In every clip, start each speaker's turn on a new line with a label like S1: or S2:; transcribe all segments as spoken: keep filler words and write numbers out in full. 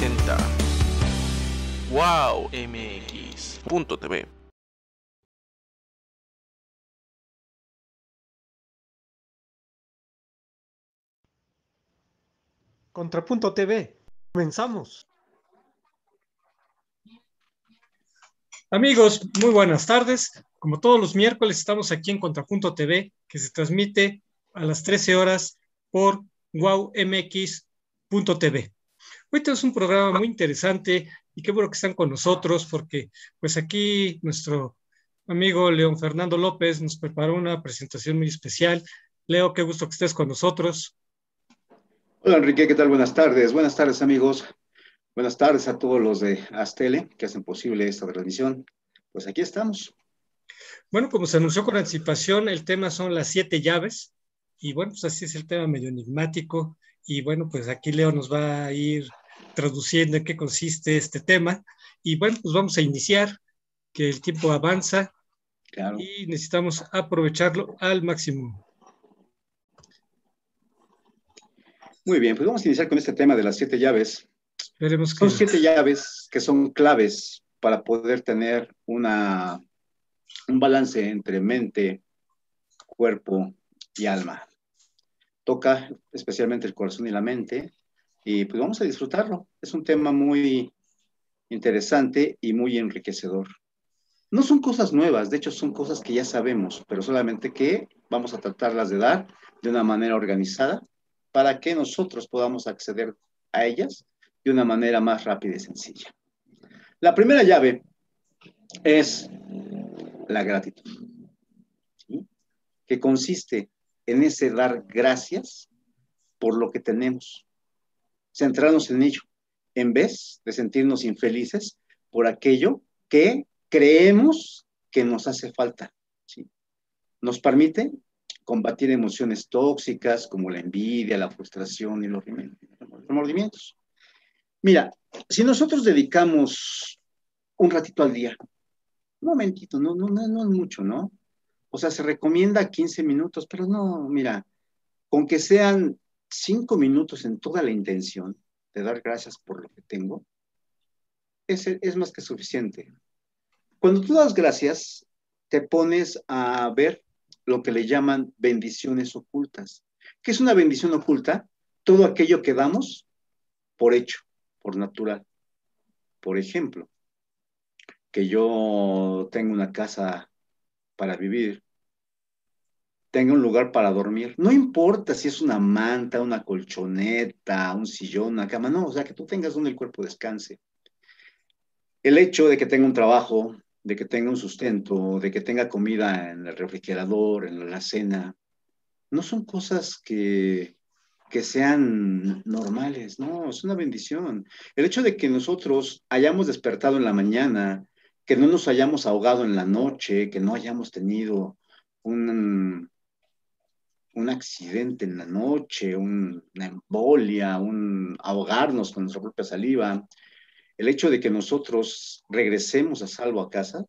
S1: presenta wow m x punto t v.
S2: Contrapunto T V. Comenzamos. Amigos, muy buenas tardes. Como todos los miércoles estamos aquí en Contrapunto T V, que se transmite a las trece horas por wow m x punto t v. Hoy tenemos un programa muy interesante y qué bueno que están con nosotros porque pues aquí nuestro amigo León Fernando López nos preparó una presentación muy especial. Leo, qué gusto que estés con nosotros.
S3: Hola Enrique, ¿qué tal? Buenas tardes. Buenas tardes amigos. Buenas tardes a todos los de Astele que hacen posible esta transmisión. Pues aquí estamos.
S2: Bueno, como se anunció con anticipación, el tema son las siete llaves y bueno, pues así es el tema medio enigmático y bueno, pues aquí Leo nos va a ir traduciendo en qué consiste este tema y bueno, pues vamos a iniciar, que el tiempo avanza
S3: Claro.
S2: y necesitamos aprovecharlo al máximo.
S3: Muy bien, pues vamos a iniciar con este tema de las siete llaves.
S2: Esperemos que...
S3: Son siete llaves que son claves para poder tener una, un balance entre mente, cuerpo y alma. Toca especialmente el corazón y la mente y pues vamos a disfrutarlo. Es un tema muy interesante y muy enriquecedor. No son cosas nuevas, de hecho son cosas que ya sabemos, pero solamente que vamos a tratarlas de dar de una manera organizada para que nosotros podamos acceder a ellas de una manera más rápida y sencilla. La primera llave es la gratitud, ¿sí? Que consiste en ese dar gracias por lo que tenemos, centrarnos en ello, en vez de sentirnos infelices por aquello que creemos que nos hace falta, ¿sí? Nos permite combatir emociones tóxicas como la envidia, la frustración y los remordimientos. Mira, si nosotros dedicamos un ratito al día, un momentito, no, no, no, no es mucho, ¿no? O sea, se recomienda quince minutos, pero no, mira, con que sean cinco minutos en toda la intención de dar gracias por lo que tengo, es, es más que suficiente. Cuando tú das gracias, te pones a ver lo que le llaman bendiciones ocultas. ¿Qué es una bendición oculta? Todo aquello que damos por hecho, por natural. Por ejemplo, que yo tengo una casa para vivir, tenga un lugar para dormir. No importa si es una manta, una colchoneta, un sillón, una cama, no, o sea, que tú tengas donde el cuerpo descanse. El hecho de que tenga un trabajo, de que tenga un sustento, de que tenga comida en el refrigerador, en la cena, no son cosas que, que sean normales, no, es una bendición. El hecho de que nosotros hayamos despertado en la mañana, que no nos hayamos ahogado en la noche, que no hayamos tenido un, un accidente en la noche, un, una embolia, un ahogarnos con nuestra propia saliva, el hecho de que nosotros regresemos a salvo a casa,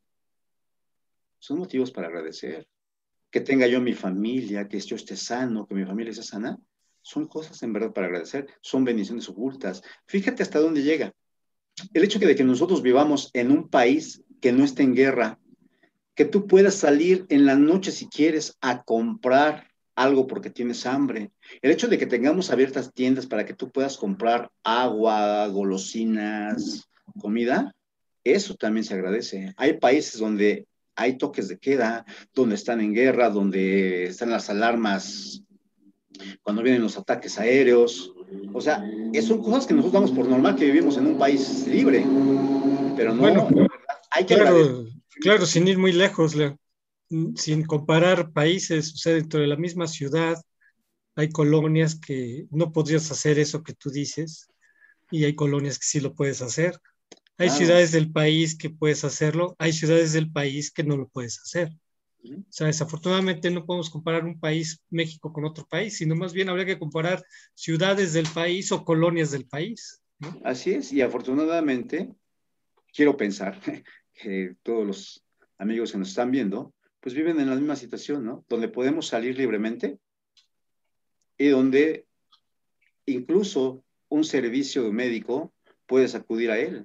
S3: son motivos para agradecer. Que tenga yo mi familia, que yo esté sano, que mi familia esté sana, son cosas en verdad para agradecer, son bendiciones ocultas. Fíjate hasta dónde llega. El hecho de que nosotros vivamos en un país que no esté en guerra, que tú puedas salir en la noche si quieres a comprar algo porque tienes hambre. El hecho de que tengamos abiertas tiendas para que tú puedas comprar agua, golosinas, comida, eso también se agradece. Hay países donde hay toques de queda, donde están en guerra, donde están las alarmas cuando vienen los ataques aéreos. O sea, son cosas que nosotros damos por normal que vivimos en un país libre, pero no,
S2: Bueno,
S3: hay que agradecer.
S2: claro, claro, sin ir muy lejos, Leo, sin comparar países, o sea, dentro de la misma ciudad hay colonias que no podrías hacer eso que tú dices y hay colonias que sí lo puedes hacer. Hay
S3: Claro.
S2: ciudades del país que puedes hacerlo, hay ciudades del país que no lo puedes hacer.
S3: Uh-huh.
S2: O sea, desafortunadamente no podemos comparar un país, México, con otro país, sino más bien habría que comparar ciudades del país o colonias del país, ¿no?
S3: Así es, y afortunadamente, quiero pensar que todos los amigos que nos están viendo, pues viven en la misma situación, ¿no? Donde podemos salir libremente y donde incluso un servicio médico puedes acudir a Él.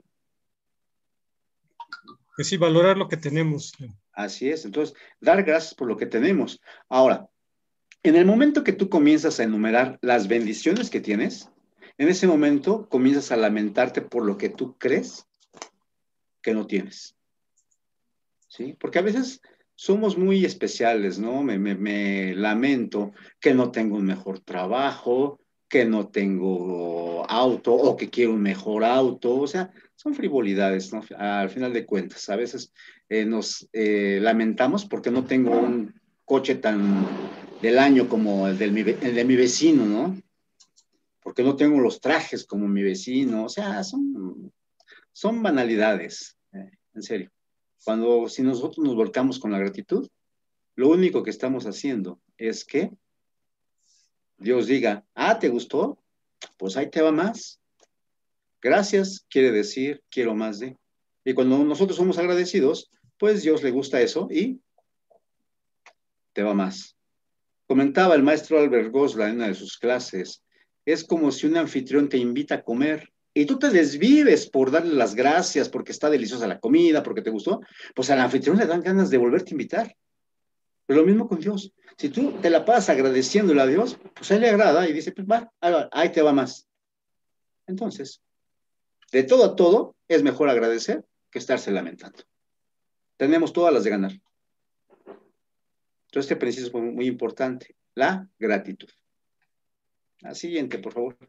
S2: Pues sí, valorar lo que tenemos.
S3: Así es, entonces, dar gracias por lo que tenemos. Ahora, en el momento que tú comienzas a enumerar las bendiciones que tienes, en ese momento comienzas a lamentarte por lo que tú crees que no tienes. ¿Sí? Porque a veces somos muy especiales, ¿no? Me, me, me lamento que no tengo un mejor trabajo, que no tengo auto o que quiero un mejor auto. O sea, son frivolidades, ¿no? Al final de cuentas, a veces eh, nos eh, lamentamos porque no tengo un coche tan del año como el, del, el de mi vecino, ¿no? Porque no tengo los trajes como mi vecino. O sea, son, son banalidades, eh, en serio. Cuando si nosotros nos volcamos con la gratitud, lo único que estamos haciendo es que Dios diga, ah, ¿te gustó? Pues ahí te va más. Gracias quiere decir, quiero más de. Y cuando nosotros somos agradecidos, pues Dios le gusta eso y te va más. Comentaba el maestro Albert Gosla en una de sus clases, es como si un anfitrión te invita a comer y tú te desvives por darle las gracias porque está deliciosa la comida, porque te gustó, pues al anfitrión le dan ganas de volverte a invitar. Pero lo mismo con Dios. Si tú te la pasas agradeciéndole a Dios, pues a él le agrada y dice, pues va, ahí te va más. Entonces, de todo a todo, es mejor agradecer que estarse lamentando. Tenemos todas las de ganar. Entonces, este principio es muy, muy importante, la gratitud. La siguiente, por favor.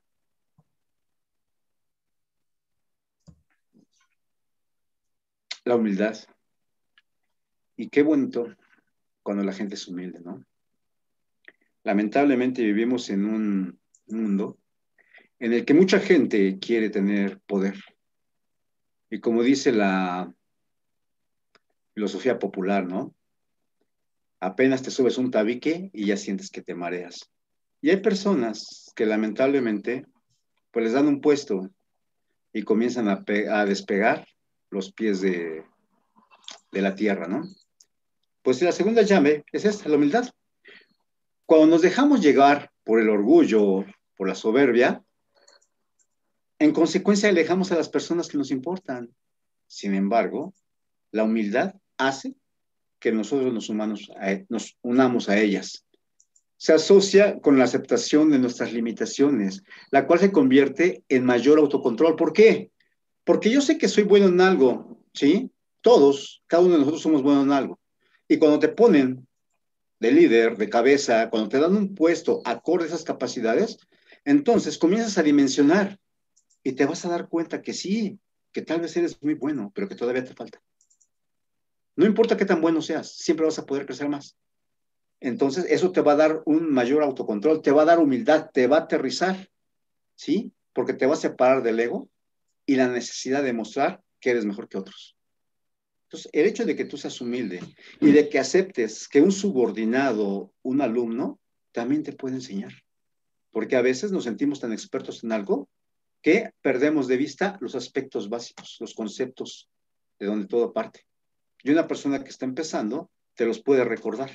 S3: La humildad. Y qué bonito cuando la gente es humilde, ¿no? Lamentablemente vivimos en un mundo en el que mucha gente quiere tener poder. Y como dice la filosofía popular, ¿no? Apenas te subes un tabique y ya sientes que te mareas. Y hay personas que lamentablemente pues les dan un puesto y comienzan a, a despegar los pies de, de la tierra, ¿no? Pues la segunda llave es esta, la humildad. Cuando nos dejamos llegar por el orgullo, por la soberbia, en consecuencia alejamos a las personas que nos importan. Sin embargo, la humildad hace que nosotros nos, humanos, nos unamos a ellas. Se asocia con la aceptación de nuestras limitaciones, la cual se convierte en mayor autocontrol. ¿Por qué? Porque yo sé que soy bueno en algo, ¿sí? Todos, cada uno de nosotros somos buenos en algo. Y cuando te ponen de líder, de cabeza, cuando te dan un puesto acorde a esas capacidades, entonces comienzas a dimensionar y te vas a dar cuenta que sí, que tal vez eres muy bueno, pero que todavía te falta. No importa qué tan bueno seas, siempre vas a poder crecer más. Entonces, eso te va a dar un mayor autocontrol, te va a dar humildad, te va a aterrizar, ¿sí? Porque te va a separar del ego y la necesidad de mostrar que eres mejor que otros. Entonces, el hecho de que tú seas humilde y de que aceptes que un subordinado, un alumno, también te puede enseñar. Porque a veces nos sentimos tan expertos en algo que perdemos de vista los aspectos básicos, los conceptos de donde todo parte. Y una persona que está empezando te los puede recordar.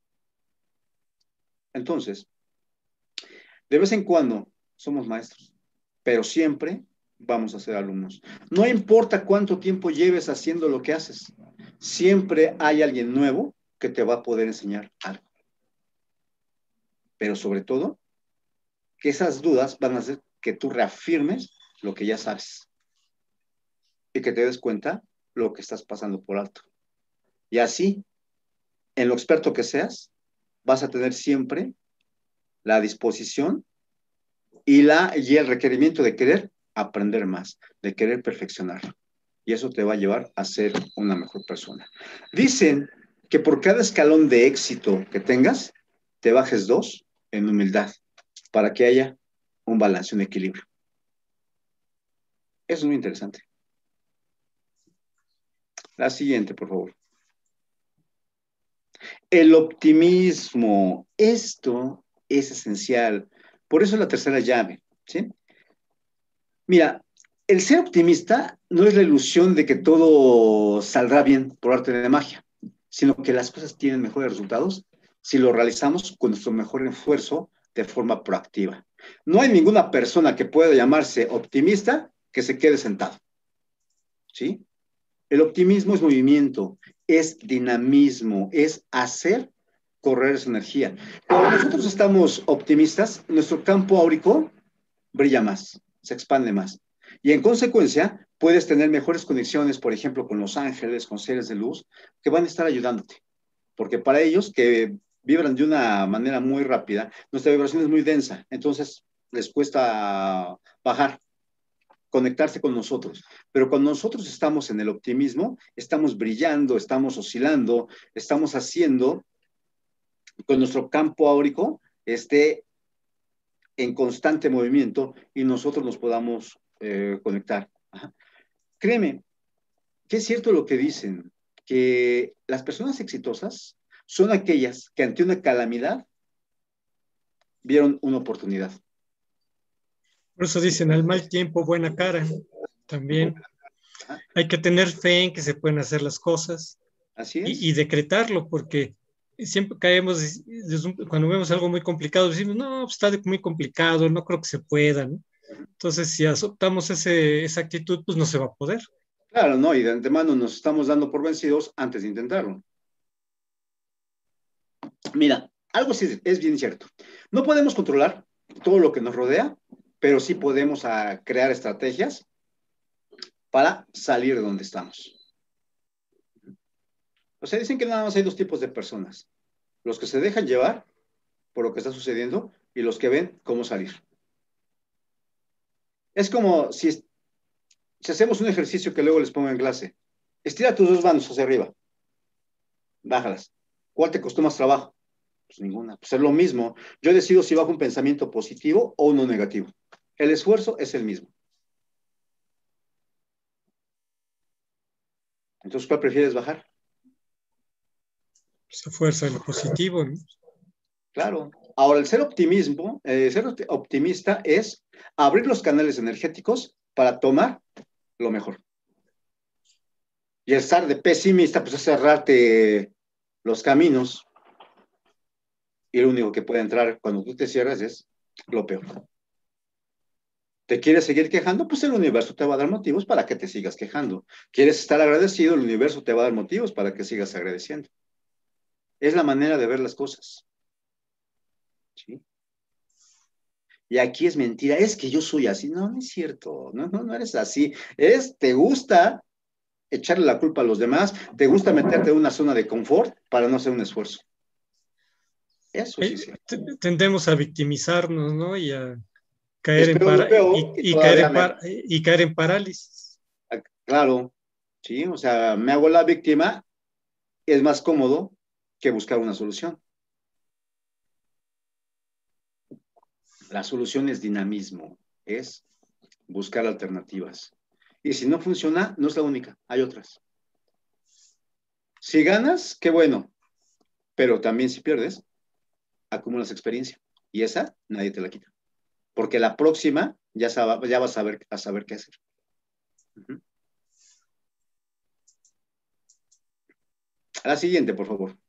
S3: Entonces, de vez en cuando somos maestros, pero siempre vamos a ser alumnos. No importa cuánto tiempo lleves haciendo lo que haces, siempre hay alguien nuevo que te va a poder enseñar algo. Pero sobre todo, que esas dudas van a hacer que tú reafirmes lo que ya sabes y que te des cuenta lo que estás pasando por alto. Y así, en lo experto que seas, vas a tener siempre la disposición y, la, y el requerimiento de querer aprender más, de querer perfeccionar. Y eso te va a llevar a ser una mejor persona. Dicen que por cada escalón de éxito que tengas, te bajes dos en humildad, para que haya un balance, un equilibrio. Eso es muy interesante. La siguiente, por favor. El optimismo. Esto es esencial. Por eso es la tercera llave, ¿sí? Mira, el ser optimista no es la ilusión de que todo saldrá bien por arte de magia, sino que las cosas tienen mejores resultados si lo realizamos con nuestro mejor esfuerzo de forma proactiva. No hay ninguna persona que pueda llamarse optimista que se quede sentado. ¿Sí? El optimismo es movimiento, es dinamismo, es hacer correr esa energía. Cuando nosotros estamos optimistas, nuestro campo áurico brilla más, se expande más. Y en consecuencia, puedes tener mejores conexiones, por ejemplo, con los ángeles, con seres de luz, que van a estar ayudándote. Porque para ellos, que vibran de una manera muy rápida, nuestra vibración es muy densa, entonces les cuesta bajar, conectarse con nosotros. Pero cuando nosotros estamos en el optimismo, estamos brillando, estamos oscilando, estamos haciendo con nuestro campo áurico esté en constante movimiento y nosotros nos podamos eh, conectar. Ajá. Créeme, que es cierto lo que dicen, que las personas exitosas son aquellas que ante una calamidad vieron una oportunidad.
S2: Por eso dicen, al mal tiempo, buena cara. También
S3: Ajá.
S2: hay que tener fe en que se pueden hacer las cosas
S3: Así es.
S2: y, y decretarlo, porque siempre caemos, cuando vemos algo muy complicado, decimos, no, pues está muy complicado, no creo que se pueda, ¿no? Entonces, si adoptamos ese, esa actitud, pues no se va a poder.
S3: Claro, no, y de antemano nos estamos dando por vencidos antes de intentarlo. Mira, algo sí es bien cierto. No podemos controlar todo lo que nos rodea, pero sí podemos a, crear estrategias para salir de donde estamos. O sea, dicen que nada más hay dos tipos de personas. Los que se dejan llevar por lo que está sucediendo y los que ven cómo salir. Es como si, si hacemos un ejercicio que luego les pongo en clase. Estira tus dos manos hacia arriba. Bájalas. ¿Cuál te costó más trabajo? Pues ninguna. Pues es lo mismo. Yo decido si bajo un pensamiento positivo o uno negativo. El esfuerzo es el mismo. Entonces, ¿cuál prefieres bajar?
S2: Esa fuerza de lo positivo, ¿no?
S3: Claro. Ahora, el ser optimismo, eh, ser optimista es abrir los canales energéticos para tomar lo mejor. Y el estar de pesimista, pues es cerrarte los caminos. Y lo único que puede entrar cuando tú te cierras es lo peor. ¿Te quieres seguir quejando? Pues el universo te va a dar motivos para que te sigas quejando. ¿Quieres estar agradecido? El universo te va a dar motivos para que sigas agradeciendo. Es la manera de ver las cosas. ¿Sí? Y aquí es mentira, es que yo soy así. No, no es cierto. No, no, no eres así. Es, te gusta echarle la culpa a los demás, te gusta meterte en una zona de confort para no hacer un esfuerzo. Eso sí es cierto.
S2: Tendemos a victimizarnos, ¿no? Y a caer en,
S3: Espero lo
S2: para,
S3: peor
S2: y,
S3: y
S2: y, caer en
S3: me...
S2: par, y caer en parálisis.
S3: Claro, sí, o sea, me hago la víctima, es más cómodo que buscar una solución. La solución es dinamismo, es buscar alternativas. Y si no funciona, no es la única, hay otras. Si ganas, qué bueno, pero también si pierdes, acumulas experiencia. Y esa nadie te la quita. Porque la próxima ya, sab ya vas a saber, a saber qué hacer. Uh-huh. A la siguiente, por favor.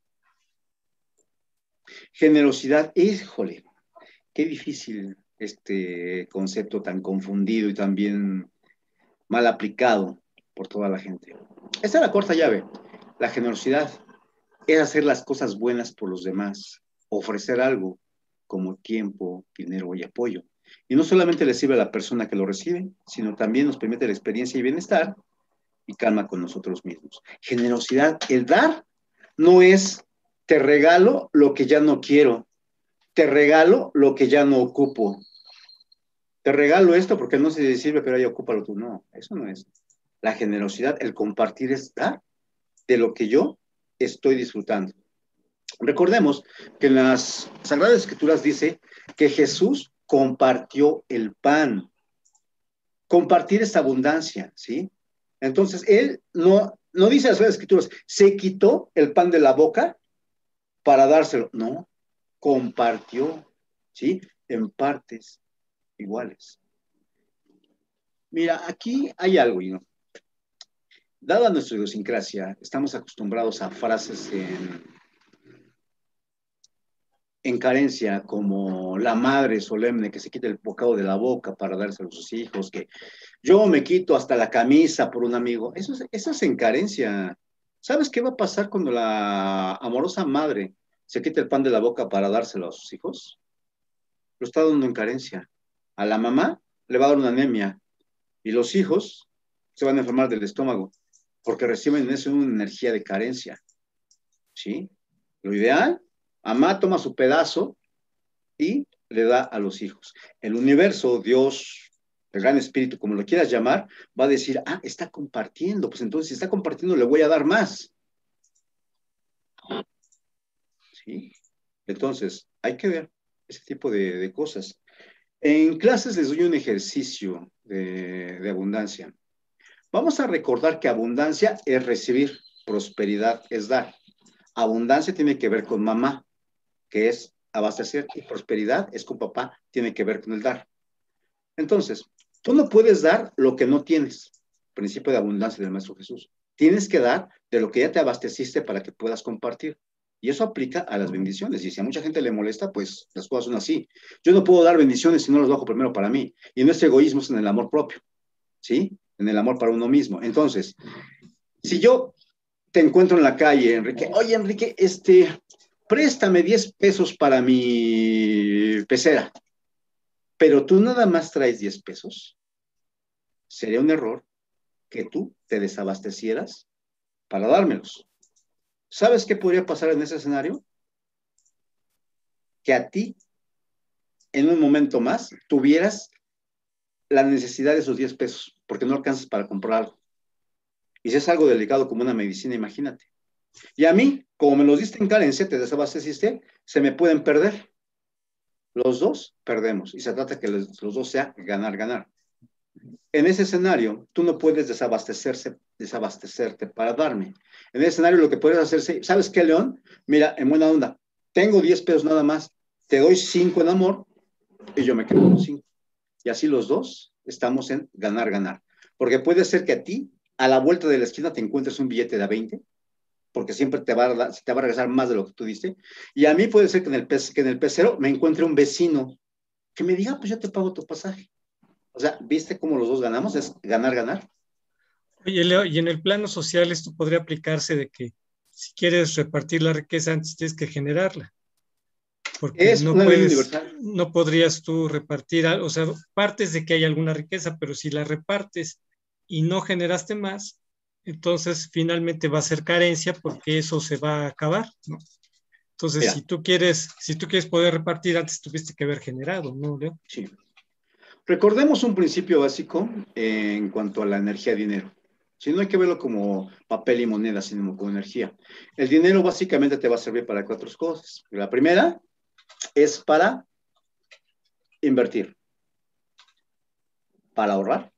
S3: Generosidad, híjole, qué difícil este concepto tan confundido y también mal aplicado por toda la gente. Esta es la corta llave. La generosidad es hacer las cosas buenas por los demás, ofrecer algo como tiempo, dinero y apoyo. Y no solamente le sirve a la persona que lo recibe, sino también nos permite la experiencia y bienestar y calma con nosotros mismos. Generosidad, el dar, no es te regalo lo que ya no quiero, te regalo lo que ya no ocupo. Te regalo esto porque no se sirve, pero ahí ocúpalo tú. No, eso no es. La generosidad, el compartir es dar de lo que yo estoy disfrutando. Recordemos que en las Sagradas Escrituras dice que Jesús compartió el pan. Compartir esta abundancia, ¿sí? Entonces, él no, no dice en las Sagradas Escrituras, se quitó el pan de la boca para dárselo. No, compartió, ¿sí? En partes iguales. Mira, aquí hay algo, ¿no? Dada nuestra idiosincrasia, estamos acostumbrados a frases en, en carencia, como la madre solemne que se quita el bocado de la boca para dárselo a sus hijos, que yo me quito hasta la camisa por un amigo, eso es, eso es en carencia. ¿Sabes qué va a pasar cuando la amorosa madre se quita el pan de la boca para dárselo a sus hijos? Lo está dando en carencia. A la mamá le va a dar una anemia y los hijos se van a enfermar del estómago porque reciben eso una energía de carencia. ¿Sí? Lo ideal, mamá toma su pedazo y le da a los hijos. El universo, Dios, el gran espíritu, como lo quieras llamar, va a decir, ah, está compartiendo, pues entonces si está compartiendo le voy a dar más. ¿Sí? Entonces, hay que ver ese tipo de, de cosas. En clases les doy un ejercicio de, de abundancia. Vamos a recordar que abundancia es recibir, prosperidad es dar. Abundancia tiene que ver con mamá, que es abastecer, y prosperidad es con papá, tiene que ver con el dar. Entonces, tú no puedes dar lo que no tienes. Principio de abundancia del Maestro Jesús. Tienes que dar de lo que ya te abasteciste para que puedas compartir. Y eso aplica a las bendiciones. Y si a mucha gente le molesta, pues las cosas son así. Yo no puedo dar bendiciones si no las bajo primero para mí. Y no es egoísmo, es en el amor propio. ¿Sí? En el amor para uno mismo. Entonces, si yo te encuentro en la calle, Enrique, oye, Enrique, este, préstame diez pesos para mi pecera, pero tú nada más traes diez pesos, sería un error que tú te desabastecieras para dármelos. ¿Sabes qué podría pasar en ese escenario? Que a ti, en un momento más, tuvieras la necesidad de esos diez pesos, porque no alcanzas para comprar algo. Y si es algo delicado como una medicina, imagínate. Y a mí, como me los diste en carencia, te desabasteciste, se me pueden perder. Los dos perdemos. Y se trata que los, los dos sea ganar, ganar. En ese escenario, tú no puedes desabastecerse, desabastecerte para darme. En ese escenario, lo que puedes hacer, ¿sabes qué, León? Mira, en buena onda, tengo diez pesos nada más, te doy cinco en amor y yo me quedo con cinco. Y así los dos estamos en ganar, ganar. Porque puede ser que a ti, a la vuelta de la esquina, te encuentres un billete de a veinte, porque siempre te va, a dar, te va a regresar más de lo que tú diste. Y a mí puede ser que en el, que en el pecero me encuentre un vecino que me diga, pues yo te pago tu pasaje. O sea, ¿viste cómo los dos ganamos? Es ganar, ganar.
S2: Oye, Leo, y en el plano social esto podría aplicarse de que si quieres repartir la riqueza antes tienes que generarla, porque
S3: Es
S2: no
S3: una ley
S2: puedes,
S3: universal.
S2: no podrías tú repartir, o sea, partes de que hay alguna riqueza, pero si la repartes y no generaste más, entonces finalmente va a ser carencia porque eso se va a acabar, ¿no? Entonces,
S3: Mira,
S2: si tú quieres, si tú quieres poder repartir, antes tuviste que haber generado, ¿no, Leo?
S3: sí. Recordemos un principio básico en cuanto a la energía dinero. Si no hay que verlo como papel y moneda, sino como energía. El dinero básicamente te va a servir para cuatro cosas. La primera es para invertir, para ahorrar,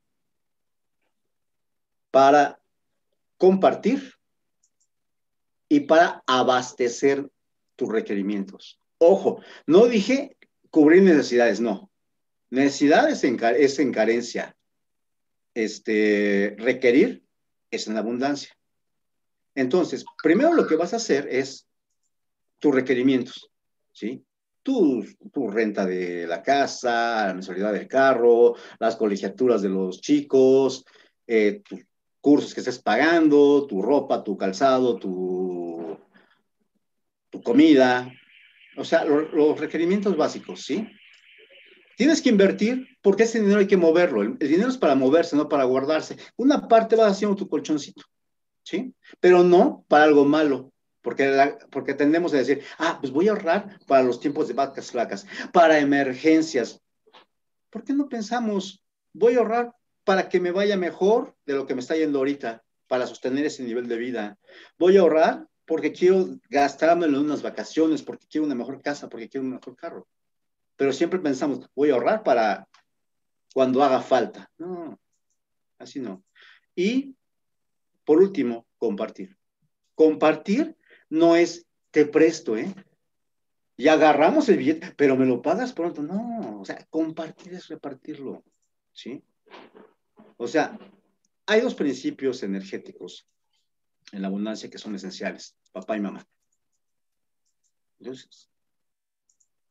S3: para compartir y para abastecer tus requerimientos. Ojo, no dije cubrir necesidades, no. Necesidades en, es en carencia. Este, requerir es en abundancia. Entonces, primero lo que vas a hacer es tus requerimientos, ¿sí? Tu, tu renta de la casa, la mensualidad del carro, las colegiaturas de los chicos, eh, tus cursos que estés pagando, tu ropa, tu calzado, tu, tu comida, o sea, lo, los requerimientos básicos, ¿sí? Tienes que invertir porque ese dinero hay que moverlo. El, el dinero es para moverse, no para guardarse. Una parte vas haciendo tu colchoncito, ¿sí? Pero no para algo malo, porque, la, porque tendemos a decir, ah, pues voy a ahorrar para los tiempos de vacas flacas, para emergencias. ¿Por qué no pensamos, voy a ahorrar para que me vaya mejor de lo que me está yendo ahorita, para sostener ese nivel de vida? Voy a ahorrar porque quiero gastármelo en unas vacaciones, porque quiero una mejor casa, porque quiero un mejor carro. Pero siempre pensamos, voy a ahorrar para cuando haga falta. No, así no. Y por último, compartir. Compartir no es te presto, ¿eh? Y agarramos el billete, pero me lo pagas pronto. No, o sea, compartir es repartirlo, ¿sí? O sea, hay dos principios energéticos en la abundancia que son esenciales, papá y mamá. Entonces,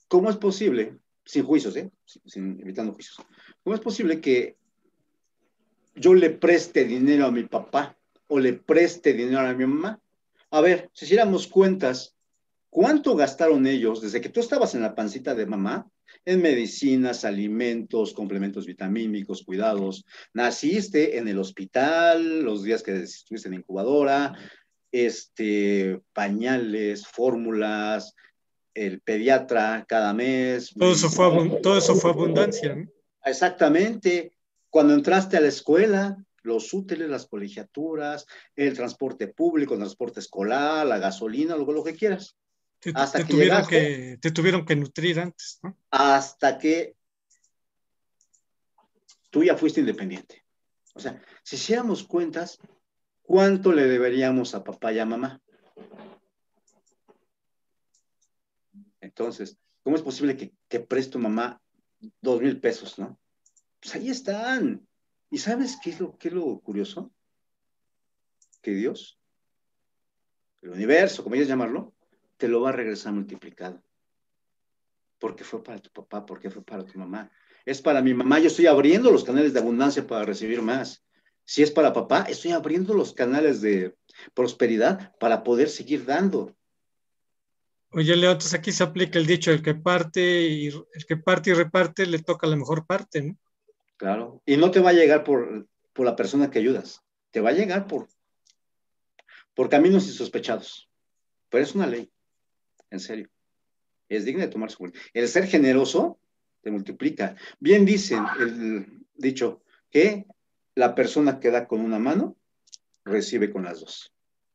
S3: ¿cómo es posible, sin juicios, ¿eh? sin, sin, evitando juicios, cómo es posible que yo le preste dinero a mi papá o le preste dinero a mi mamá? A ver, si hiciéramos cuentas, ¿cuánto gastaron ellos desde que tú estabas en la pancita de mamá? En medicinas, alimentos, complementos vitamínicos, cuidados. Naciste en el hospital, los días que estuviste en incubadora, este, pañales, fórmulas, el pediatra cada mes.
S2: Todo eso fue, todo eso fue abundancia, ¿no?
S3: Exactamente. Cuando entraste a la escuela, los útiles, las colegiaturas, el transporte público, el transporte escolar, la gasolina, lo, lo que quieras.
S2: Te,
S3: Hasta
S2: te
S3: que
S2: tuvieron
S3: llegaste,
S2: que, te tuvieron que nutrir antes, ¿no?
S3: hasta que tú ya fuiste independiente. O sea, si hiciéramos cuentas, ¿cuánto le deberíamos a papá y a mamá? Entonces, ¿cómo es posible que te preste mamá dos mil pesos, no? Pues ahí están. ¿Y sabes qué es lo, qué es lo curioso? Que Dios, el universo, como quieras llamarlo, te lo va a regresar multiplicado. Porque fue para tu papá, porque fue para tu mamá. Es para mi mamá, yo estoy abriendo los canales de abundancia para recibir más. Si es para papá, estoy abriendo los canales de prosperidad para poder seguir dando.
S2: Oye, Leo, entonces aquí se aplica el dicho, el que parte y el que parte y reparte le toca la mejor parte, ¿no?
S3: Claro. Y no te va a llegar por, por la persona que ayudas. Te va a llegar por, por caminos insospechados. Pero es una ley, en serio. Es digna de tomarse cuenta. El ser generoso te multiplica. Bien dicen el dicho que la persona que da con una mano recibe con las dos.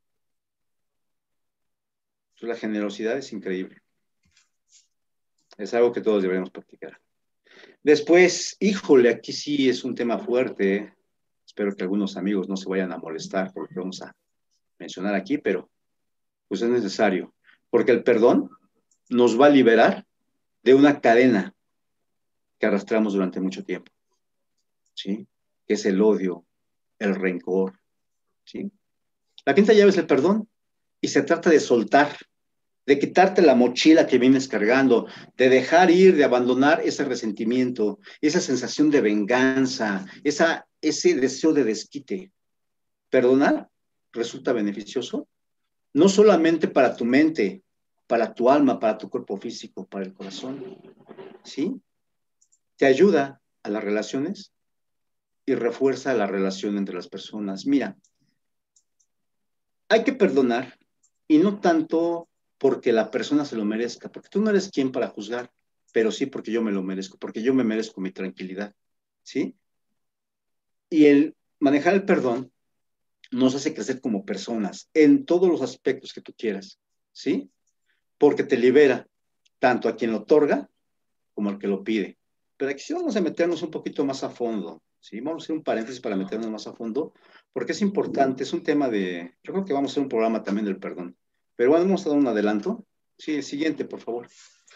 S3: Entonces, la generosidad es increíble. Es algo que todos deberíamos practicar. Después, híjole, aquí sí es un tema fuerte. ¿eh? Espero que algunos amigos no se vayan a molestar por lo que vamos a mencionar aquí, pero pues es necesario. Porque el perdón nos va a liberar de una cadena que arrastramos durante mucho tiempo. ¿Sí? Que es el odio, el rencor. ¿Sí? La quinta llave es el perdón y se trata de soltar, de quitarte la mochila que vienes cargando, de dejar ir, de abandonar ese resentimiento, esa sensación de venganza, esa, ese deseo de desquite. Perdonar resulta beneficioso, no solamente para tu mente, para tu alma, para tu cuerpo físico, para el corazón, ¿sí? Te ayuda a las relaciones y refuerza la relación entre las personas. Mira, hay que perdonar y no tanto porque la persona se lo merezca, porque tú no eres quien para juzgar, pero sí porque yo me lo merezco, porque yo me merezco mi tranquilidad, ¿sí? Y el manejar el perdón nos hace crecer como personas en todos los aspectos que tú quieras, ¿sí? Porque te libera tanto a quien lo otorga como al que lo pide. Pero aquí sí vamos a meternos un poquito más a fondo, ¿sí? Vamos a hacer un paréntesis para meternos más a fondo, porque es importante, es un tema de, yo creo que vamos a hacer un programa también del perdón. Pero bueno, vamos a dar un adelanto. Sí, siguiente, por favor.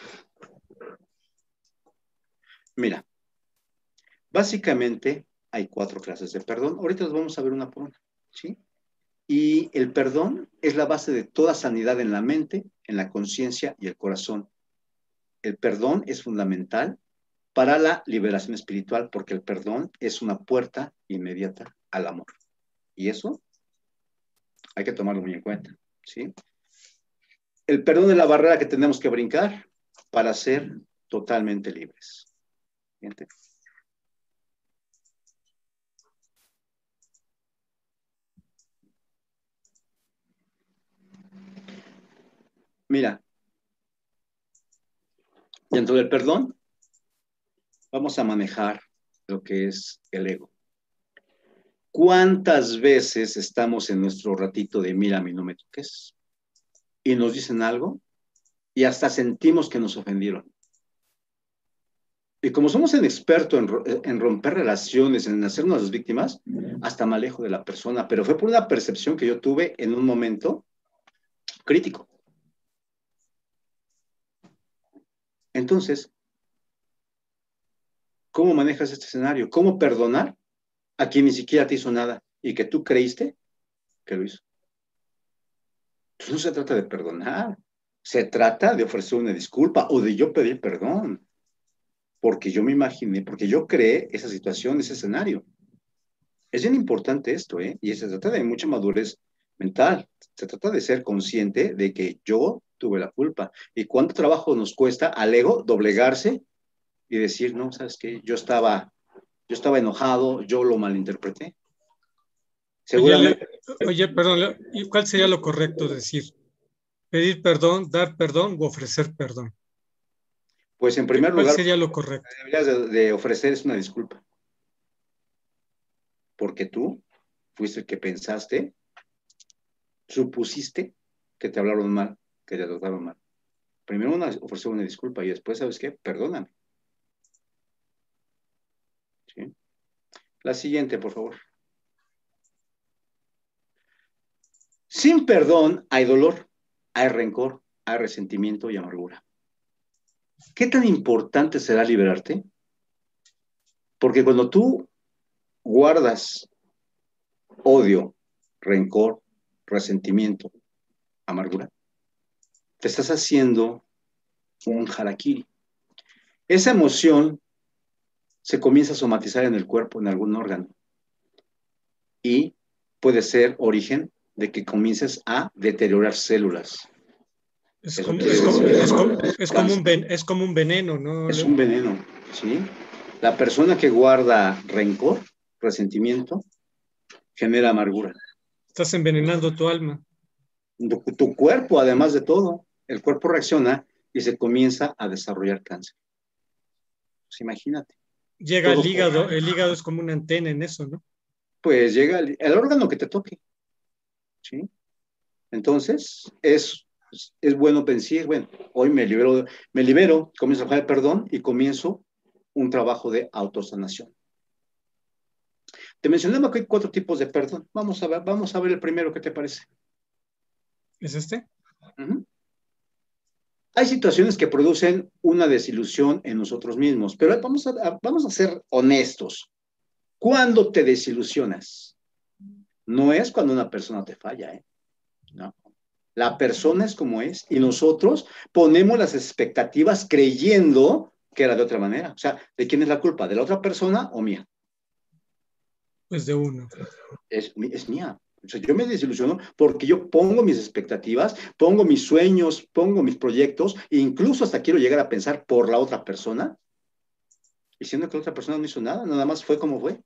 S3: Mira, básicamente hay cuatro clases de perdón. Ahorita las vamos a ver una por una, ¿sí? Y el perdón es la base de toda sanidad en la mente, en la conciencia y el corazón. El perdón es fundamental para la liberación espiritual porque el perdón es una puerta inmediata al amor. Y eso hay que tomarlo muy en cuenta, ¿sí? El perdón es la barrera que tenemos que brincar para ser totalmente libres. Siguiente. Mira, dentro del perdón vamos a manejar lo que es el ego. ¿Cuántas veces estamos en nuestro ratito de mírame, no me toques? Y nos dicen algo y hasta sentimos que nos ofendieron. Y como somos un experto en, en romper relaciones, en hacernos las víctimas, hasta me alejo de la persona, pero fue por una percepción que yo tuve en un momento crítico. Entonces, ¿cómo manejas este escenario? ¿Cómo perdonar a quien ni siquiera te hizo nada y que tú creíste que lo hizo? Entonces no se trata de perdonar, Se trata de ofrecer una disculpa o de yo pedir perdón, porque yo me imaginé, porque yo creé esa situación, ese escenario. Es bien importante esto, ¿eh? Y se trata de mucha madurez mental. Se trata de ser consciente de que yo tuve la culpa. Y cuánto trabajo nos cuesta al ego doblegarse y decir, no, ¿sabes qué? Yo estaba, yo estaba enojado, yo lo malinterpreté.
S2: Oye, le-
S3: Seguramente,
S2: oye, perdón, le- ¿y cuál sería lo correcto decir? ¿Pedir perdón, dar perdón o ofrecer perdón?
S3: pues en
S2: ¿Qué-
S3: primer
S2: ¿Cuál
S3: lugar,
S2: sería lo correcto?
S3: deberías de, de ofrecer es una disculpa, porque tú fuiste el que pensaste, supusiste que te hablaron mal, que te trataron mal. Primero una, ofrecer una disculpa y después, ¿sabes qué? Perdóname. ¿Sí? La siguiente, por favor. Sin perdón hay dolor, hay rencor, hay resentimiento y amargura. ¿Qué tan importante será liberarte? Porque cuando tú guardas odio, rencor, resentimiento, amargura, te estás haciendo un harakiri. Esa emoción se comienza a somatizar en el cuerpo, en algún órgano, y puede ser origen de que comiences a deteriorar células.
S2: Es
S3: Eso
S2: como,
S3: quiere
S2: es como,
S3: decir
S2: es como, es como un,
S3: cáncer.
S2: ven- es como un veneno, ¿no,
S3: Es
S2: Leo?
S3: un veneno, ¿sí? La persona que guarda rencor, resentimiento, genera amargura.
S2: Estás envenenando tu alma.
S3: Tu, tu cuerpo, además de todo, el cuerpo reacciona y se comienza a desarrollar cáncer. Pues imagínate.
S2: Llega
S3: Todo
S2: al
S3: por,
S2: hígado, el hígado es como una antena en eso, ¿no?
S3: pues llega el, el órgano que te toque, ¿sí? Entonces, es, es bueno pensar, bueno, hoy me libero, me libero, comienzo a trabajar el perdón y comienzo un trabajo de autosanación. Te mencionaba que hay cuatro tipos de perdón. Vamos a ver, vamos a ver el primero, ¿qué te parece?
S2: ¿Es este?
S3: Uh-huh. Hay situaciones que producen una desilusión en nosotros mismos, pero vamos a, vamos a ser honestos. ¿Cuándo te desilusionas? No es cuando una persona te falla, ¿eh? No. La persona es como es y nosotros ponemos las expectativas creyendo que era de otra manera. O sea, ¿de quién es la culpa? ¿De la otra persona o mía?
S2: Pues de uno.
S3: Es, es mía. O sea, yo me desilusiono porque yo pongo mis expectativas, pongo mis sueños, pongo mis proyectos, e incluso hasta quiero llegar a pensar por la otra persona, diciendo que la otra persona no hizo nada, nada más fue como fue.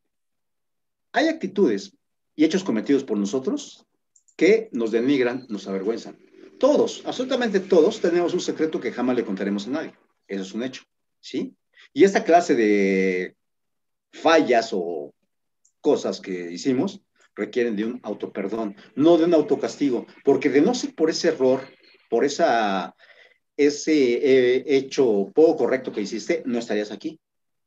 S3: Hay actitudes y hechos cometidos por nosotros que nos denigran, nos avergüenzan. Todos, absolutamente todos, tenemos un secreto que jamás le contaremos a nadie. Eso es un hecho, ¿sí? Y esta clase de fallas o cosas que hicimos requieren de un autoperdón, no de un autocastigo, porque de no ser por ese error, por esa, ese eh, hecho poco correcto que hiciste, no estarías aquí.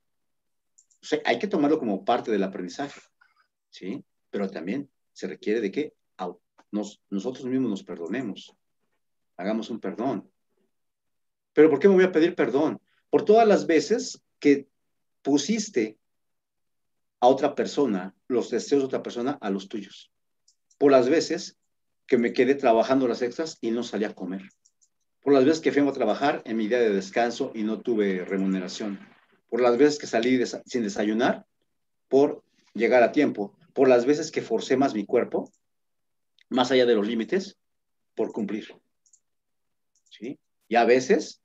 S3: O sea, hay que tomarlo como parte del aprendizaje, ¿sí? Pero también se requiere de que nos, nosotros mismos nos perdonemos, hagamos un perdón. ¿Pero por qué me voy a pedir perdón? Por todas las veces que pusiste a otra persona, los deseos de otra persona a los tuyos. Por las veces que me quedé trabajando las extras y no salí a comer. Por las veces que fui a trabajar en mi día de descanso y no tuve remuneración. Por las veces que salí des- sin desayunar por llegar a tiempo. Por las veces que forcé más mi cuerpo, más allá de los límites, por cumplir. ¿Sí? Y a veces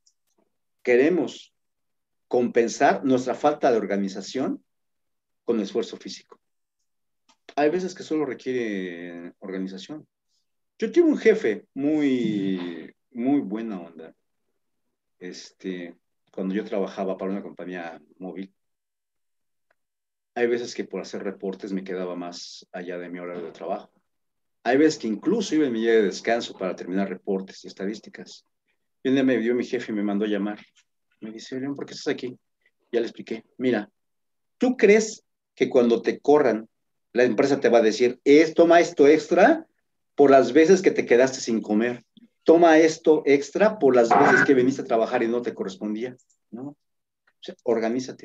S3: queremos compensar nuestra falta de organización con esfuerzo físico. Hay veces que solo requiere organización. Yo tuve un jefe muy, muy buena onda. Este, cuando yo trabajaba para una compañía móvil, hay veces que por hacer reportes me quedaba más allá de mi horario de trabajo. Hay veces que incluso iba en mi día de descanso para terminar reportes y estadísticas. Y un día me vio mi jefe y me mandó a llamar. Me dice, León, ¿por qué estás aquí? Ya le expliqué. Mira, ¿tú crees que cuando te corran, la empresa te va a decir, es, toma esto extra por las veces que te quedaste sin comer? Toma esto extra por las veces que viniste a trabajar y no te correspondía. ¿No? O sea, organízate.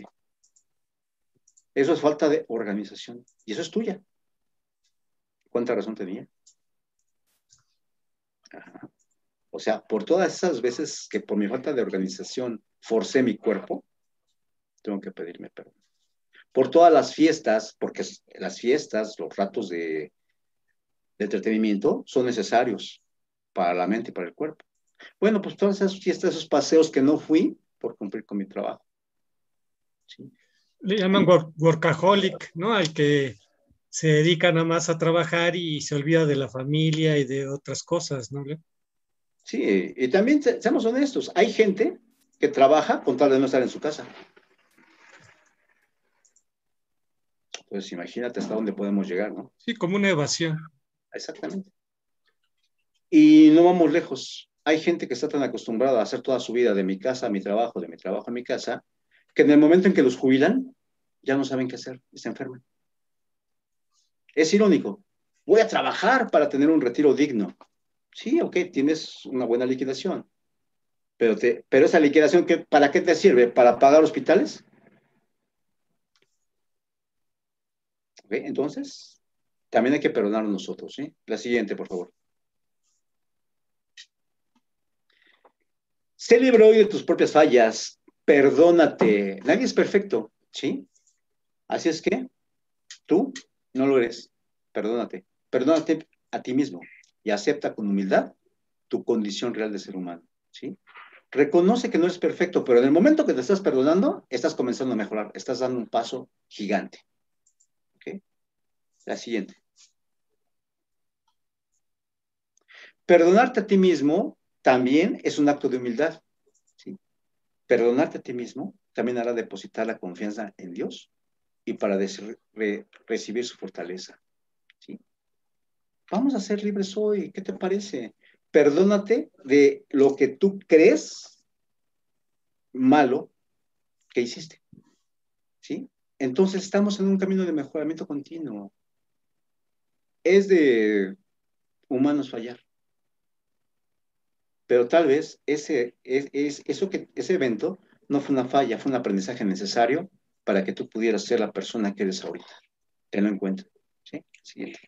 S3: Eso es falta de organización. Y eso es tuya. ¿Cuánta razón tenía? Ajá. O sea, por todas esas veces que por mi falta de organización forcé mi cuerpo, tengo que pedirme perdón. Por todas las fiestas, porque las fiestas, los ratos de, de entretenimiento son necesarios para la mente y para el cuerpo. Bueno, pues todas esas fiestas, esos paseos que no fui por cumplir con mi trabajo. ¿Sí?
S2: Le llaman work- workaholic, ¿no? Al que se dedica nada más a trabajar y se olvida de la familia y de otras cosas, ¿no?
S3: Sí, y también se- seamos honestos, hay gente que trabaja con tal de no estar en su casa. Pues imagínate hasta dónde podemos llegar, ¿no?
S2: Sí, como una evasión.
S3: Exactamente. Y no vamos lejos. Hay gente que está tan acostumbrada a hacer toda su vida de mi casa a mi trabajo, de mi trabajo a mi casa, que en el momento en que los jubilan, ya no saben qué hacer y se enferman. Es irónico. Voy a trabajar para tener un retiro digno. Sí, ok, tienes una buena liquidación. Pero, te, pero esa liquidación, ¿qué, ¿para qué te sirve? ¿Para pagar hospitales? ¿Ok? Entonces, también hay que perdonarnos nosotros, ¿sí? La siguiente, por favor. Sé libre hoy de tus propias fallas. Perdónate. Nadie es perfecto, ¿sí? Así es que tú no lo eres. Perdónate. Perdónate a ti mismo y acepta con humildad tu condición real de ser humano, ¿sí? Reconoce que no eres perfecto, pero en el momento que te estás perdonando, estás comenzando a mejorar, estás dando un paso gigante. ¿Ok? La siguiente. Perdonarte a ti mismo también es un acto de humildad, ¿sí? Perdonarte a ti mismo también hará depositar la confianza en Dios y para re recibir su fortaleza, ¿sí? Vamos a ser libres hoy, ¿qué te parece? Perdónate de lo que tú crees malo que hiciste, ¿sí? Entonces estamos en un camino de mejoramiento continuo. Es de humanos fallar, pero tal vez ese, es, es, eso que, ese evento no fue una falla, fue un aprendizaje necesario para que tú pudieras ser la persona que eres ahorita. Tenlo en cuenta, ¿sí? Siguiente.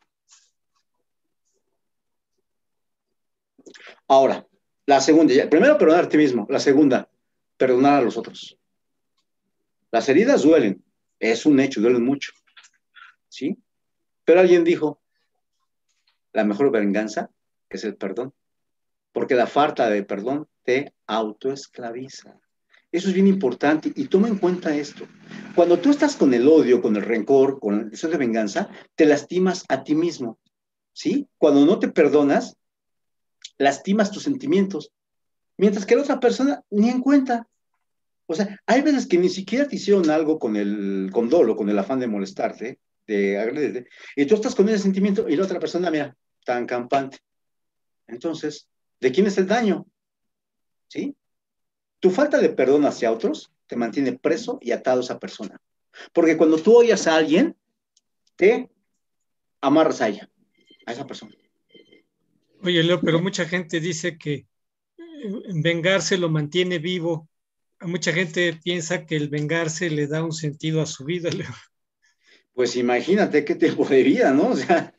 S3: Ahora, la segunda, ya, primero perdonar a ti mismo, la segunda, perdonar a los otros. Las heridas duelen, es un hecho, duelen mucho, ¿sí? Pero alguien dijo, la mejor venganza es el perdón, porque la falta de perdón te autoesclaviza. Eso es bien importante y toma en cuenta esto. Cuando tú estás con el odio, con el rencor, con el deseo de venganza, te lastimas a ti mismo, ¿sí? Cuando no te perdonas, lastimas tus sentimientos, mientras que la otra persona ni en cuenta. O sea, hay veces que ni siquiera te hicieron algo con el con dolo, con el afán de molestarte, de agredirte, y tú estás con ese sentimiento y la otra persona, mira, tan campante. Entonces, ¿de quién es el daño? ¿Sí? Tu falta de perdón hacia otros te mantiene preso y atado a esa persona. Porque cuando tú odias a alguien, te amarras a ella, a esa persona.
S2: Oye, Leo, pero mucha gente dice que eh, vengarse lo mantiene vivo. A mucha gente piensa que el vengarse le da un sentido a su vida, Leo.
S3: Pues imagínate qué tiempo de vida, ¿no? O sea,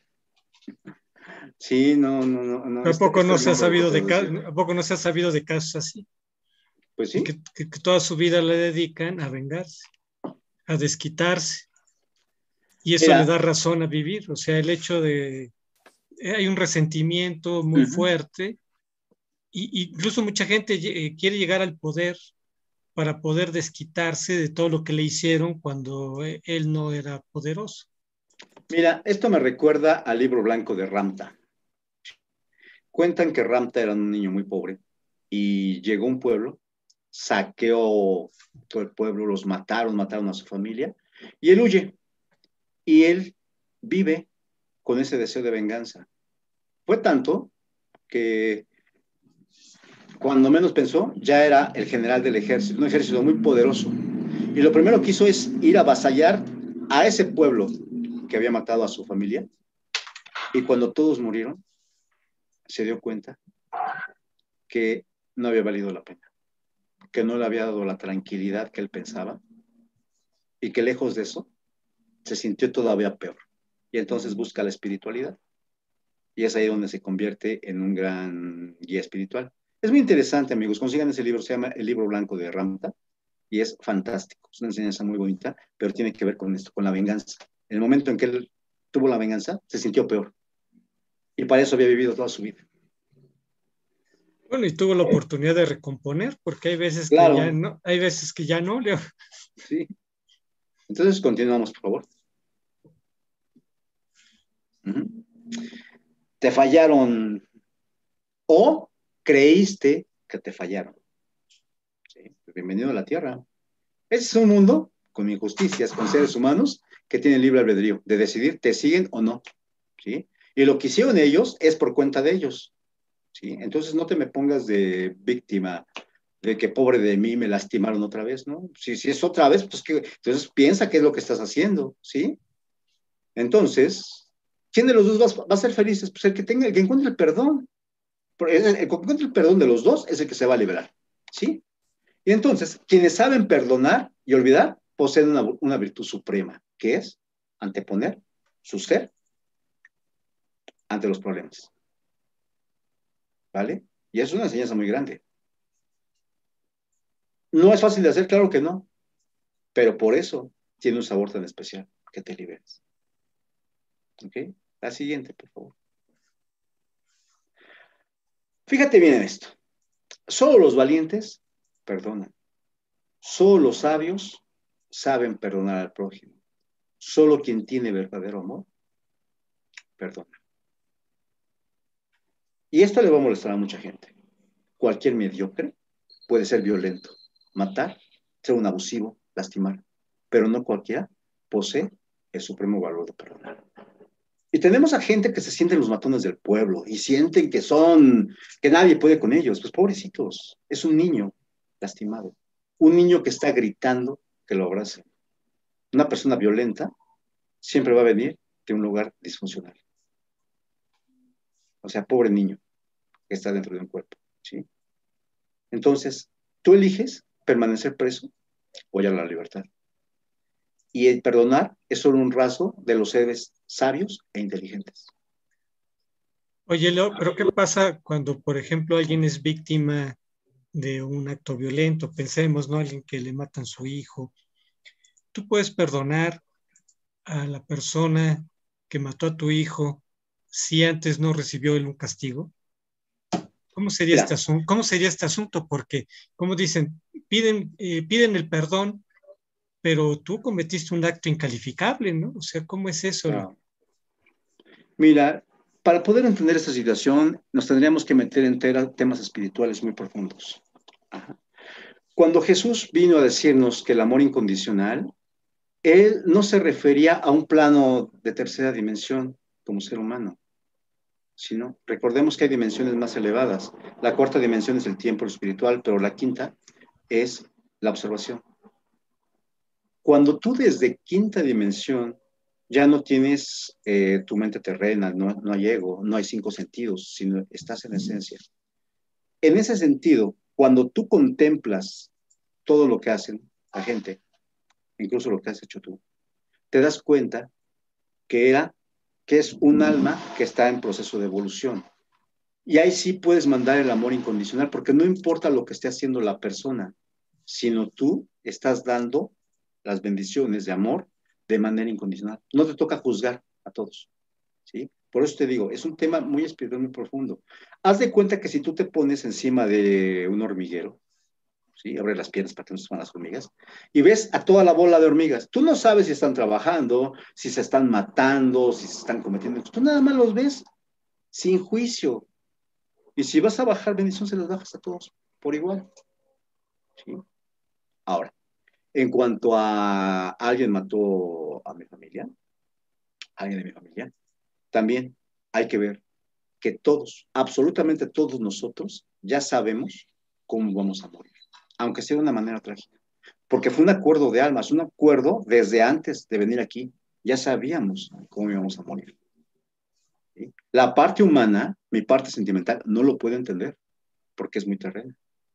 S3: sí, no, no, no, no,
S2: ¿A
S3: este,
S2: poco
S3: esto
S2: no
S3: es
S2: se ha
S3: bien
S2: sabido de,
S3: doloroso.
S2: ¿a poco no se ha sabido de casos así?
S3: Pues
S2: Y
S3: sí,
S2: que, que, que toda su vida le dedican a vengarse, a desquitarse. Y eso le
S3: mira,
S2: da razón a vivir. O sea, el hecho de... eh, hay un resentimiento
S3: uh
S2: muy
S3: -huh.
S2: fuerte. Y, incluso mucha gente eh, quiere llegar al poder para poder desquitarse de todo lo que le hicieron cuando eh, él no era poderoso.
S3: Mira, esto me recuerda al libro blanco de Ramta. Cuentan que Ramta era un niño muy pobre y llegó a un pueblo, saqueó todo el pueblo, los mataron, mataron a su familia y él huye. Y él vive con ese deseo de venganza. Fue tanto que cuando menos pensó, ya era el general del ejército, un ejército muy poderoso. Y lo primero que hizo es ir a avasallar a ese pueblo que había matado a su familia. Y cuando todos murieron, se dio cuenta que no había valido la pena, que no le había dado la tranquilidad que él pensaba y que lejos de eso se sintió todavía peor. Y entonces busca la espiritualidad. Y es ahí donde se convierte en un gran guía espiritual. Es muy interesante, amigos. Consigan ese libro, se llama El Libro Blanco de Ramta, y es fantástico. Es una enseñanza muy bonita, pero tiene que ver con esto, con la venganza. En el momento en que él tuvo la venganza, se sintió peor. Y para eso había vivido toda su vida.
S2: Bueno, y tuvo la oportunidad de recomponer, porque hay veces que ya
S3: Claro,
S2: no, hay veces que ya no, Leo.
S3: sí. Entonces, continuamos, por favor. Uh-huh. Te fallaron o creíste que te fallaron. ¿Sí? Bienvenido a la Tierra. Ese es un mundo con injusticias, con seres humanos que tienen libre albedrío de decidir te siguen o no. ¿Sí? Y lo que hicieron ellos es por cuenta de ellos. ¿Sí? Entonces no te me pongas de víctima, de que pobre de mí me lastimaron otra vez, ¿no? Si, si es otra vez, pues que, entonces piensa qué es lo que estás haciendo, ¿sí? Entonces, ¿quién de los dos va, va a ser feliz? Pues el que tenga, el que encuentre el perdón. El, el que encuentre el perdón de los dos es el que se va a liberar, ¿sí? Y entonces, quienes saben perdonar y olvidar, poseen una, una virtud suprema, que es anteponer su ser ante los problemas. ¿Vale? Y es una enseñanza muy grande. No es fácil de hacer, claro que no, pero por eso tiene un sabor tan especial, que te liberes. ¿Ok? La siguiente, por favor. Fíjate bien en esto. Solo los valientes perdonan. Solo los sabios saben perdonar al prójimo. Solo quien tiene verdadero amor perdona. Y esto le va a molestar a mucha gente. Cualquier mediocre puede ser violento, matar, ser un abusivo, lastimar, pero no cualquiera posee el supremo valor de perdonar. Y tenemos a gente que se sienten los matones del pueblo y sienten que son, que nadie puede con ellos. Pues pobrecitos, es un niño lastimado, un niño que está gritando que lo abracen. Una persona violenta siempre va a venir de un lugar disfuncional. O sea, pobre niño que está dentro de un cuerpo, ¿sí? Entonces, tú eliges permanecer preso o hallar la libertad. Y el perdonar es solo un rasgo de los seres sabios e inteligentes.
S2: Oye, Leo, pero ¿qué pasa cuando, por ejemplo, alguien es víctima de un acto violento? Pensemos, ¿no? Alguien que le matan su hijo. ¿Tú puedes perdonar a la persona que mató a tu hijo si antes no recibió él un castigo? ¿Cómo sería
S3: Mira,
S2: este asunto? ¿Cómo sería este asunto? Porque, como dicen, piden, eh, piden el perdón, pero tú cometiste un acto incalificable, ¿no? O sea, ¿cómo es eso, Leo?
S3: no. Mira, para poder entender esta situación, nos tendríamos que meter en temas espirituales muy profundos. Ajá. Cuando Jesús vino a decirnos que el amor incondicional, él no se refería a un plano de tercera dimensión como ser humano, sino recordemos que hay dimensiones más elevadas. La cuarta dimensión es el tiempo espiritual, pero la quinta es la observación. Cuando tú desde quinta dimensión ya no tienes eh, tu mente terrena, no, no hay ego, no hay cinco sentidos, sino estás en esencia. En ese sentido, cuando tú contemplas todo lo que hacen la gente, incluso lo que has hecho tú, te das cuenta que, era, que es un alma que está en proceso de evolución. Y ahí sí puedes mandar el amor incondicional, porque no importa lo que esté haciendo la persona, sino tú estás dando las bendiciones de amor de manera incondicional. No te toca juzgar a todos, ¿sí? Por eso te digo, es un tema muy espiritual, muy profundo. Haz de cuenta que si tú te pones encima de un hormiguero, ¿sí? Abre las piernas para que no se van las hormigas, y ves a toda la bola de hormigas. Tú no sabes si están trabajando, si se están matando, si se están cometiendo. Tú nada más los ves sin juicio. Y si vas a bajar bendición, se las bajas a todos por igual, ¿sí? Ahora, en cuanto a alguien mató a mi familia, alguien de mi familia, también hay que ver que todos, absolutamente todos nosotros, ya sabemos cómo vamos a morir, aunque sea de una manera trágica. Porque fue un acuerdo de almas, un acuerdo desde antes de venir aquí, ya sabíamos cómo íbamos a morir. ¿Sí? La parte humana, mi parte sentimental, no lo puede entender porque es muy terrena.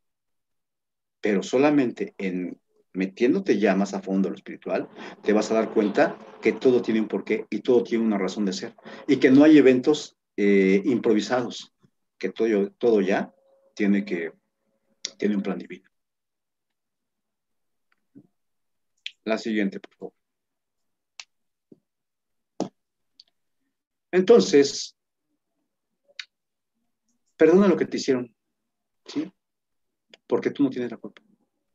S3: Pero solamente en metiéndote ya más a fondo en lo espiritual, te vas a dar cuenta que todo tiene un porqué y todo tiene una razón de ser. Y que no hay eventos eh, improvisados, que todo, todo ya tiene que, tiene un plan divino. La siguiente, por favor. Entonces, perdona lo que te hicieron, ¿sí? Porque tú no tienes la culpa.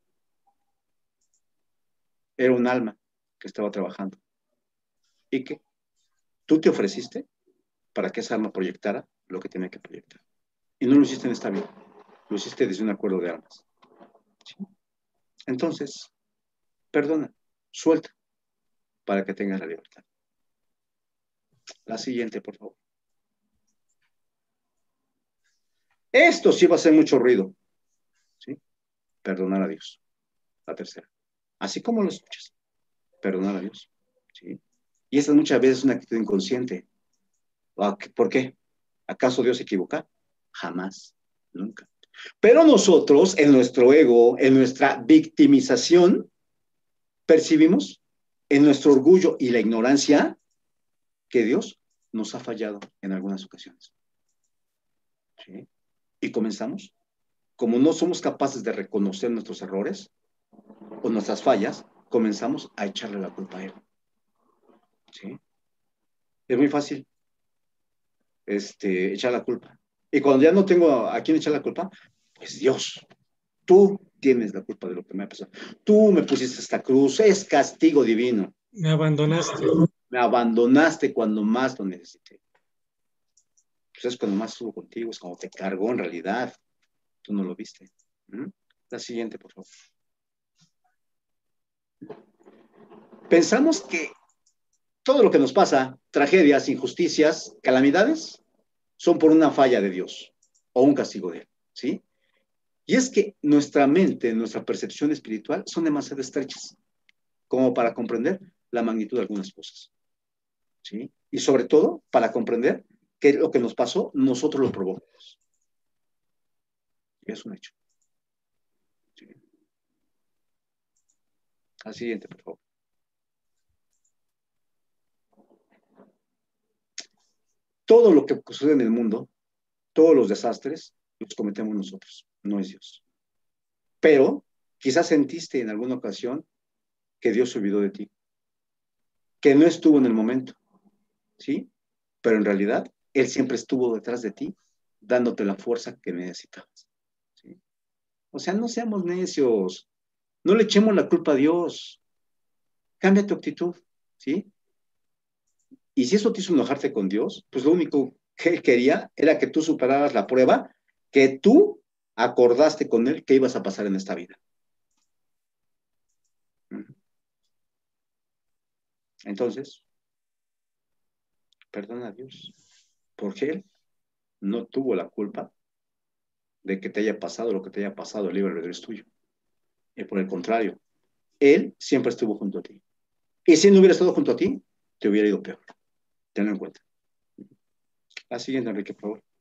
S3: Era un alma que estaba trabajando. ¿Y qué? Tú te ofreciste para que esa alma proyectara lo que tenía que proyectar. Y no lo hiciste en esta vida. Lo hiciste desde un acuerdo de almas. ¿Sí? Entonces, perdona, suelta, para que tengas la libertad. La siguiente, por favor. Esto sí va a hacer mucho ruido. ¿Sí? Perdonar a Dios. La tercera. Así como lo escuchas. Perdonar a Dios. ¿Sí? Y esta muchas veces es una actitud inconsciente. ¿Por qué? ¿Acaso Dios se equivoca? Jamás, nunca. Pero nosotros, en nuestro ego, en nuestra victimización, percibimos en nuestro orgullo y la ignorancia que Dios nos ha fallado en algunas ocasiones. ¿Sí? Y comenzamos, como no somos capaces de reconocer nuestros errores o nuestras fallas, comenzamos a echarle la culpa a Él. ¿Sí? Es muy fácil este, echar la culpa. Y cuando ya no tengo a quién echar la culpa, pues Dios, tú tienes la culpa de lo que me ha pasado. Tú me pusiste esta cruz, es castigo divino.
S2: Me abandonaste.
S3: Me abandonaste cuando más lo necesité. Pues es cuando más estuvo contigo, es cuando te cargó en realidad. Tú no lo viste. ¿Mm? La siguiente, por favor. Pensamos que todo lo que nos pasa, tragedias, injusticias, calamidades, son por una falla de Dios o un castigo de Él, ¿sí? Y es que nuestra mente, nuestra percepción espiritual son demasiado estrechas como para comprender la magnitud de algunas cosas, ¿sí? Y sobre todo para comprender que lo que nos pasó, nosotros lo provocamos. Y es un hecho. ¿Sí? Al siguiente, por favor. Todo lo que sucede en el mundo, todos los desastres, los cometemos nosotros, no es Dios. Pero quizás sentiste en alguna ocasión que Dios se olvidó de ti, que no estuvo en el momento, ¿sí? Pero en realidad, Él siempre estuvo detrás de ti, dándote la fuerza que necesitabas, ¿sí? O sea, no seamos necios, no le echemos la culpa a Dios, cambia tu actitud, ¿sí? Y si eso te hizo enojarte con Dios, pues lo único que Él quería era que tú superaras la prueba que tú acordaste con Él que ibas a pasar en esta vida. Entonces, perdona a Dios, porque Él no tuvo la culpa de que te haya pasado lo que te haya pasado, el libre albedrío es tuyo. Y por el contrario, Él siempre estuvo junto a ti. Y si no hubiera estado junto a ti, te hubiera ido peor. Tenlo en cuenta. La siguiente, Enrique, por favor.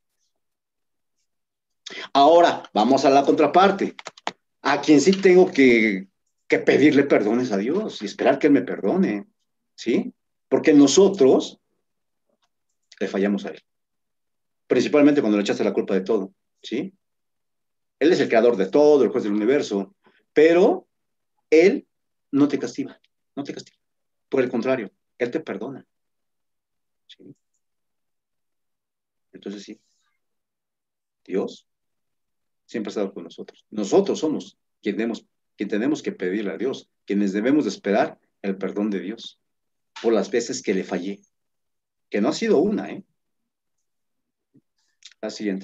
S3: Ahora, vamos a la contraparte. A quien sí tengo que, que pedirle perdones a Dios y esperar que Él me perdone, ¿sí? Porque nosotros le fallamos a Él. Principalmente cuando le echaste la culpa de todo, ¿sí? Él es el creador de todo, el juez del universo, pero Él no te castiga, no te castiga. Por el contrario, Él te perdona, ¿sí? Entonces sí, Dios siempre ha estado con nosotros. Nosotros somos quien tenemos, quien tenemos que pedirle a Dios, quienes debemos de esperar el perdón de Dios por las veces que le fallé, que no ha sido una, ¿eh? La siguiente.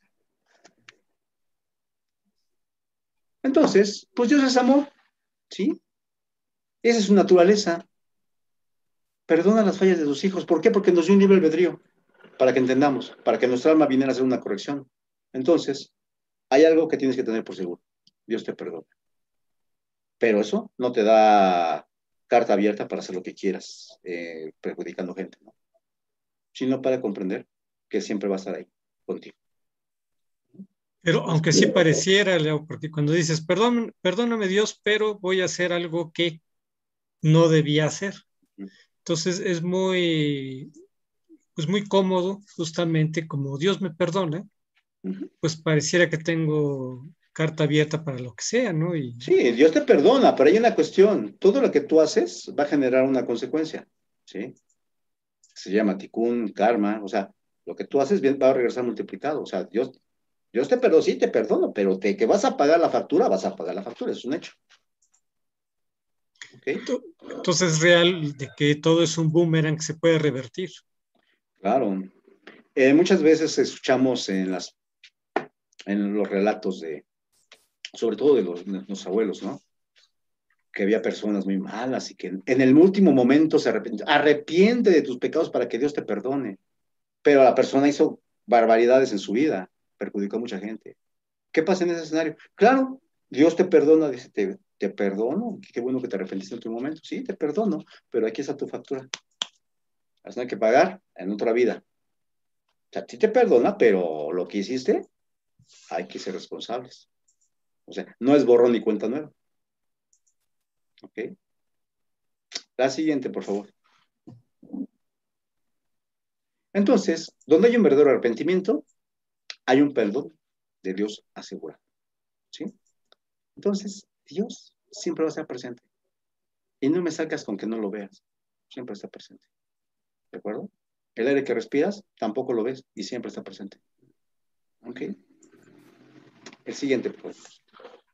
S3: Entonces, pues Dios es amor, ¿sí? Esa es su naturaleza. Perdona las fallas de sus hijos. ¿Por qué? Porque nos dio un libre albedrío, para que entendamos, para que nuestra alma viniera a hacer una corrección. Entonces, hay algo que tienes que tener por seguro. Dios te perdona. Pero eso no te da carta abierta para hacer lo que quieras, eh, perjudicando gente, ¿no? Sino para comprender que siempre va a estar ahí contigo.
S2: Pero aunque sí pareciera, Leo, porque cuando dices, perdón, perdóname Dios, pero voy a hacer algo que no debía hacer. Entonces es muy, pues muy cómodo, justamente como Dios me perdona,
S3: Uh-huh.
S2: pues pareciera que tengo carta abierta para lo que sea, ¿no? Y...
S3: Sí, Dios te perdona, pero hay una cuestión. Todo lo que tú haces va a generar una consecuencia, ¿sí? Se llama tikkun, karma, o sea, lo que tú haces bien va a regresar multiplicado. O sea, Dios, Dios te perdona, sí te perdono, pero te, que vas a pagar la factura, vas a pagar la factura, es un hecho. ¿Okay?
S2: Entonces es real de que todo es un boomerang que se puede revertir.
S3: Claro. Eh, muchas veces escuchamos en, las, en los relatos de, sobre todo de los, de los abuelos, ¿no? Que había personas muy malas y que en el último momento se arrepiente. Arrepiente de tus pecados para que Dios te perdone. Pero la persona hizo barbaridades en su vida, perjudicó a mucha gente. ¿Qué pasa en ese escenario? Claro, Dios te perdona, dice, te, te perdono, qué bueno que te arrepentiste en otro momento. Sí, te perdono, pero aquí está tu factura. Vas a tener que pagar en otra vida. O sea, sí te perdona, pero lo que hiciste, hay que ser responsables. O sea, no es borrón ni cuenta nueva. ¿Ok? La siguiente, por favor. Entonces, donde hay un verdadero arrepentimiento, hay un perdón de Dios asegurado. ¿Sí? Entonces, Dios siempre va a estar presente. Y no me sacas con que no lo veas. Siempre está presente. ¿De acuerdo? El aire que respiras, tampoco lo ves y siempre está presente. ¿Ok? El siguiente, pues.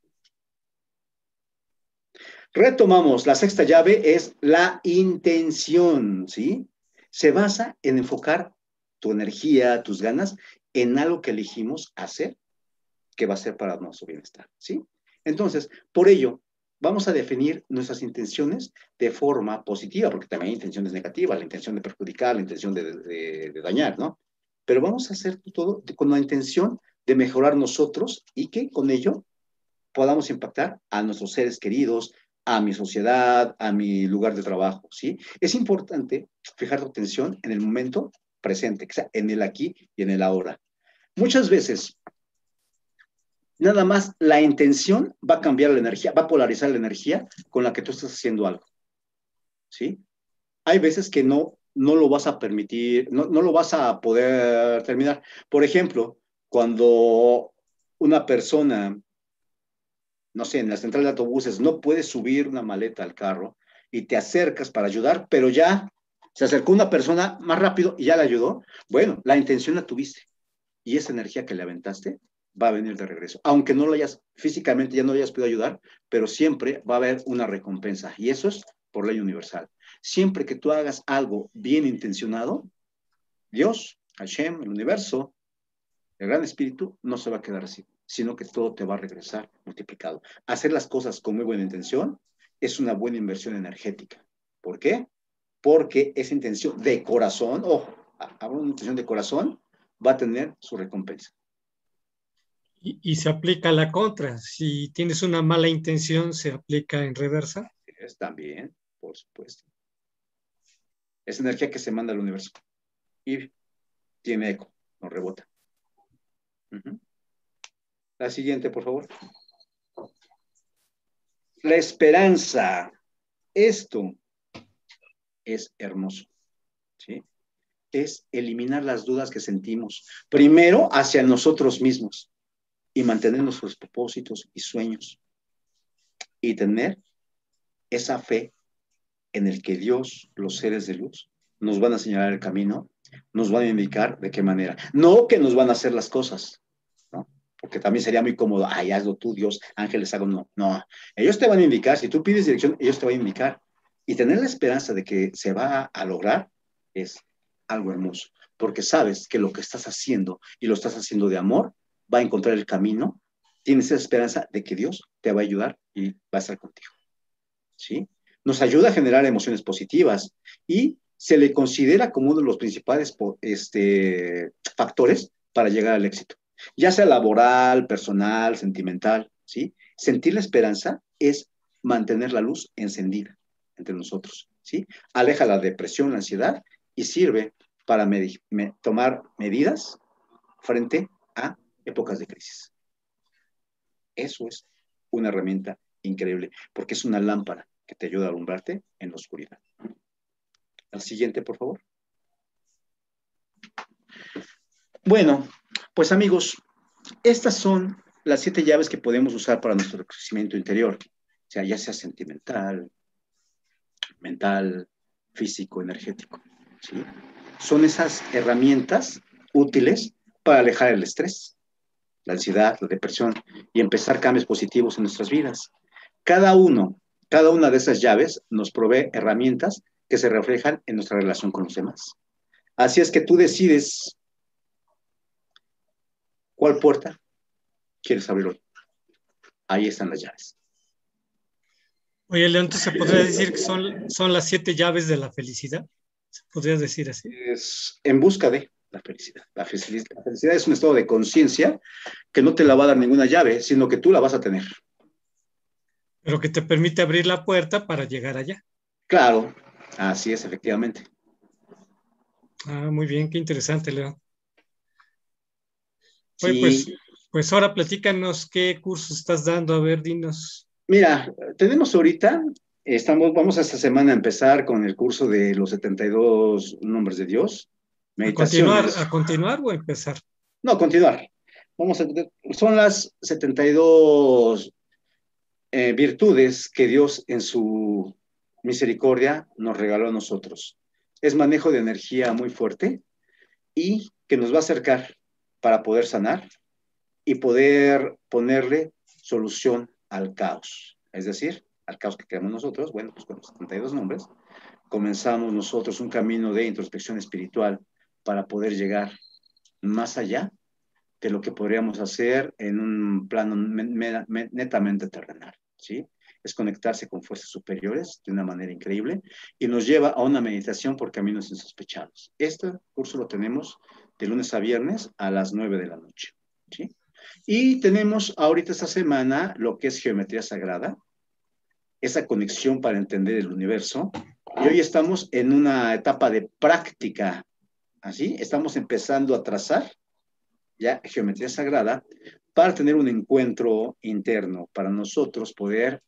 S3: Retomamos. La sexta llave es la intención, ¿sí? Se basa en enfocar tu energía, tus ganas, en algo que elegimos hacer, que va a ser para nuestro bienestar, ¿sí? Entonces, por ello, vamos a definir nuestras intenciones de forma positiva, porque también hay intenciones negativas, la intención de perjudicar, la intención de, de, de dañar, ¿no? Pero vamos a hacer todo con la intención de mejorar nosotros y que con ello podamos impactar a nuestros seres queridos, a mi sociedad, a mi lugar de trabajo, ¿sí? Es importante fijar tu atención en el momento presente, que sea en el aquí y en el ahora. Muchas veces, nada más la intención va a cambiar la energía, va a polarizar la energía con la que tú estás haciendo algo, ¿sí? Hay veces que no, no lo vas a permitir, no, no lo vas a poder terminar. Por ejemplo, cuando una persona, no sé, en la central de autobuses no puede subir una maleta al carro y te acercas para ayudar, pero ya se acercó una persona más rápido y ya le ayudó, bueno, la intención la tuviste y esa energía que le aventaste va a venir de regreso. Aunque no lo hayas físicamente, ya no le hayas podido ayudar, pero siempre va a haber una recompensa. Y eso es por ley universal. Siempre que tú hagas algo bien intencionado, Dios, Hashem, el universo, el gran espíritu, no se va a quedar así, sino que todo te va a regresar multiplicado. Hacer las cosas con muy buena intención es una buena inversión energética. ¿Por qué? Porque esa intención de corazón, ojo, hablo una intención de corazón, va a tener su recompensa.
S2: Y, y se aplica la contra. Si tienes una mala intención, se aplica en reversa.
S3: Es también, por supuesto. Es energía que se manda al universo y tiene eco, no rebota. Uh-huh. La siguiente, por favor. La esperanza. Esto es hermoso, ¿sí? Es eliminar las dudas que sentimos, primero hacia nosotros mismos y mantener nuestros propósitos y sueños y tener esa fe en el que Dios, los seres de luz, nos van a señalar el camino, nos van a indicar de qué manera. No que nos van a hacer las cosas, ¿no? Porque también sería muy cómodo, ay, hazlo tú, Dios, ángeles, hago, no. No, ellos te van a indicar, si tú pides dirección, ellos te van a indicar. Y tener la esperanza de que se va a lograr es algo hermoso, porque sabes que lo que estás haciendo y lo estás haciendo de amor, va a encontrar el camino, tienes esa esperanza de que Dios te va a ayudar y va a estar contigo, ¿sí? Nos ayuda a generar emociones positivas y se le considera como uno de los principales este, factores para llegar al éxito, ya sea laboral, personal, sentimental, ¿sí? Sentir la esperanza es mantener la luz encendida entre nosotros, ¿sí? Aleja la depresión, la ansiedad y sirve para med me tomar medidas frente a épocas de crisis. Eso es una herramienta increíble porque es una lámpara que te ayuda a alumbrarte en la oscuridad. Al siguiente, por favor. Bueno, pues amigos, Estas son las siete llaves que podemos usar para nuestro crecimiento interior, o sea, ya sea sentimental, mental, físico, energético, ¿sí? Son esas herramientas útiles para alejar el estrés, la ansiedad, la depresión y empezar cambios positivos en nuestras vidas. Cada uno, cada una de esas llaves nos provee herramientas que se reflejan en nuestra relación con los demás. Así es que tú decides cuál puerta quieres abrir hoy. Ahí están las llaves.
S2: Oye, León, entonces se podría decir que son, son las siete llaves de la felicidad. ¿Se podría decir así?
S3: Es en busca de la felicidad. La felicidad, la felicidad es un estado de conciencia que no te la va a dar ninguna llave, sino que tú la vas a tener.
S2: Pero que te permite abrir la puerta para llegar allá.
S3: Claro, así es, efectivamente.
S2: Ah, muy bien, qué interesante, León. Oye, pues,
S3: Sí,
S2: pues ahora platícanos qué cursos estás dando. A ver, dinos.
S3: mira, tenemos ahorita, estamos, vamos a esta semana a empezar con el curso de los setenta y dos nombres de Dios,
S2: ¿A continuar,
S3: meditaciones.
S2: a continuar o a empezar?
S3: No, continuar. Vamos a, son las setenta y dos eh, virtudes que Dios en su misericordia nos regaló a nosotros. Es manejo de energía muy fuerte y que nos va a acercar para poder sanar y poder ponerle solución al caos. Es decir, al caos que creamos nosotros, bueno, pues con los setenta y dos nombres, comenzamos nosotros un camino de introspección espiritual para poder llegar más allá de lo que podríamos hacer en un plano netamente terrenal, ¿sí? Es conectarse con fuerzas superiores de una manera increíble y nos lleva a una meditación por caminos insospechados. Este curso lo tenemos de lunes a viernes a las nueve de la noche, ¿sí? Y tenemos ahorita esta semana lo que es geometría sagrada, esa conexión para entender el universo. Y hoy estamos en una etapa de práctica, ¿así? Estamos empezando a trazar ya geometría sagrada para tener un encuentro interno, para nosotros poder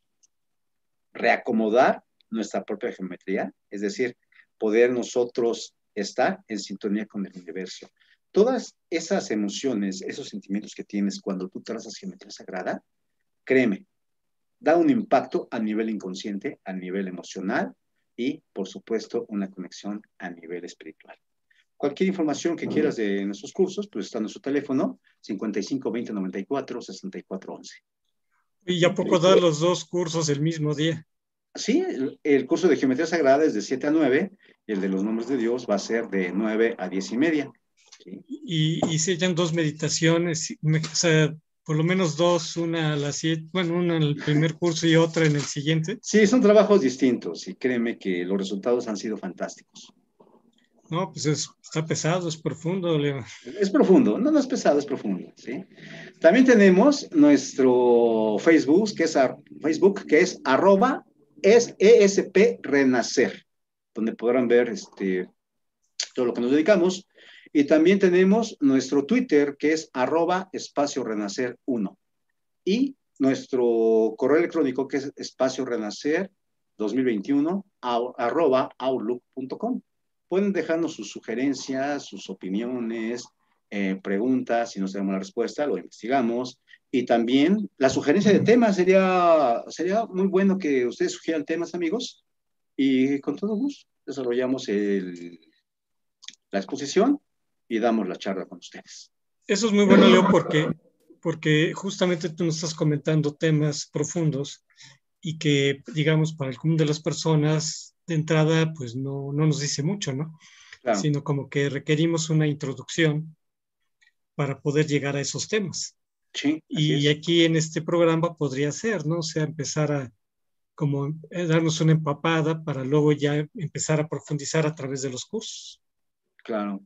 S3: reacomodar nuestra propia geometría, es decir, poder nosotros estar en sintonía con el universo. Todas esas emociones, esos sentimientos que tienes cuando tú trazas geometría sagrada, créeme, da un impacto a nivel inconsciente, a nivel emocional y, por supuesto, una conexión a nivel espiritual. Cualquier información que quieras de nuestros cursos, pues está en nuestro teléfono cincuenta y cinco veinte noventa y cuatro sesenta y cuatro once.
S2: ¿Y ya poco dar los dos cursos el mismo día?
S3: Sí, el, el curso de Geometría Sagrada es de siete a nueve y el de los nombres de Dios va a ser de nueve a diez y media. ¿Sí?
S2: Y, y se echan dos meditaciones, o sea, por lo menos dos, una a las siete, bueno, una en el primer curso y otra en el siguiente.
S3: Sí, son trabajos distintos y créeme que los resultados han sido fantásticos.
S2: No, pues es, está pesado, es profundo, Leo.
S3: Es profundo, no, no es pesado, es profundo, ¿sí? También tenemos nuestro Facebook, que es, a, Facebook, que es arroba es E S P Renacer, donde podrán ver este, todo lo que nos dedicamos. Y también tenemos nuestro Twitter, que es arroba espacio renacer uno. Y nuestro correo electrónico, que es espacio renacer dos mil veintiuno, arroba outlook punto com. Pueden dejarnos sus sugerencias, sus opiniones, eh, preguntas, si no sabemos la respuesta, lo investigamos. Y también la sugerencia de temas, sería, sería muy bueno que ustedes sugieran temas, amigos, y con todo gusto desarrollamos el, la exposición y damos la charla con ustedes.
S2: Eso es muy bueno, Leo, porque, porque justamente tú nos estás comentando temas profundos y que, digamos, para el común de las personas, de entrada, pues no, no nos dice mucho, ¿no?
S3: Claro.
S2: Sino como que requerimos una introducción para poder llegar a esos temas.
S3: Sí, así
S2: Y
S3: es.
S2: aquí en este programa podría ser, ¿no? O sea, empezar a como eh, darnos una empapada para luego ya empezar a profundizar a través de los cursos.
S3: Claro.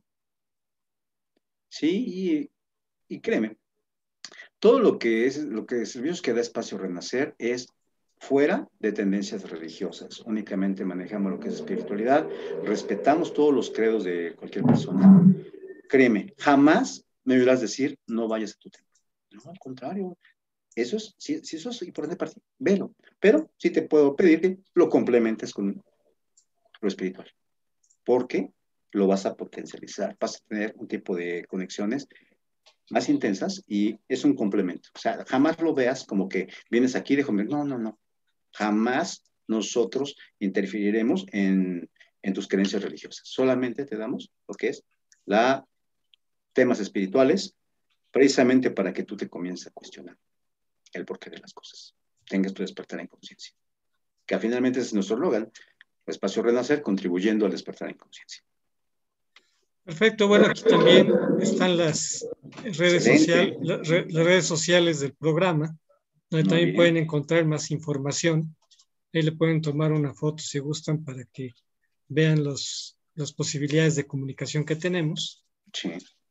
S3: Sí, y, y créeme, todo lo que es, lo que servicios que da Espacio Renacer es fuera de tendencias religiosas. Únicamente manejamos lo que es espiritualidad, respetamos todos los credos de cualquier persona. Créeme, jamás me oirás decir, no vayas a tu templo. No, al contrario. Eso es, si, si eso es importante para ti, velo. Pero sí te puedo pedir que lo complementes con lo espiritual. Porque lo vas a potencializar, vas a tener un tipo de conexiones más intensas y es un complemento. O sea, jamás lo veas como que vienes aquí, déjame. No, no, no. Jamás nosotros interferiremos en, en tus creencias religiosas. Solamente te damos lo que es la temas espirituales, precisamente para que tú te comiences a cuestionar el porqué de las cosas. Tengas tu despertar en conciencia. Que finalmente es nuestro eslogan, Espacio Renacer, contribuyendo al despertar en conciencia.
S2: Perfecto, bueno, aquí también están las redes, social, la, re, las redes sociales del programa, donde Muy también bien. Pueden encontrar más información. Ahí le pueden tomar una foto si gustan para que vean los, las posibilidades de comunicación que tenemos.
S3: Sí.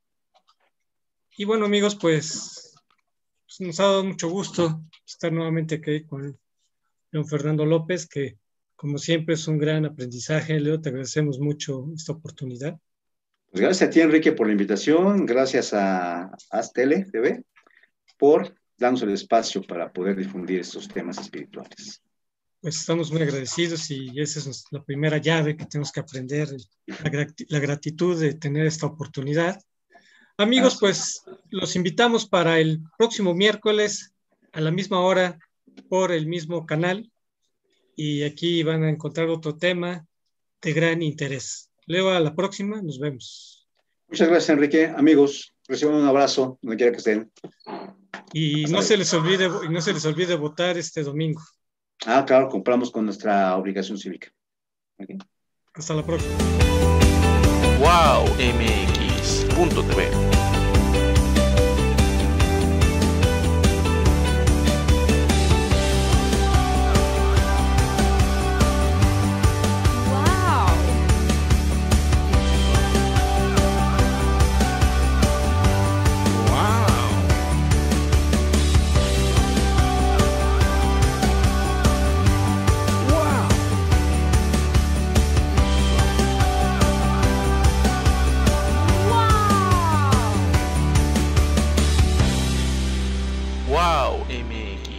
S2: Y bueno, amigos, pues, pues nos ha dado mucho gusto estar nuevamente aquí con don Fernando López, que como siempre es un gran aprendizaje. Leo, te agradecemos mucho esta oportunidad.
S3: Pues gracias a ti, Enrique, por la invitación. Gracias a Aztele T V por darnos el espacio para poder difundir estos temas espirituales.
S2: Pues estamos muy agradecidos y esa es la primera llave que tenemos que aprender, la, grat- la gratitud de tener esta oportunidad. Amigos, pues los invitamos para el próximo miércoles a la misma hora por el mismo canal y aquí van a encontrar otro tema de gran interés. Leo, a la próxima, nos vemos.
S3: Muchas gracias, Enrique. Amigos, reciban un abrazo donde quiera que estén.
S2: Y no se les olvide, y no se les olvide votar este domingo.
S3: Ah, claro, compramos con nuestra obligación cívica. Okay.
S2: Hasta la próxima.
S1: wow m x punto t v wow M X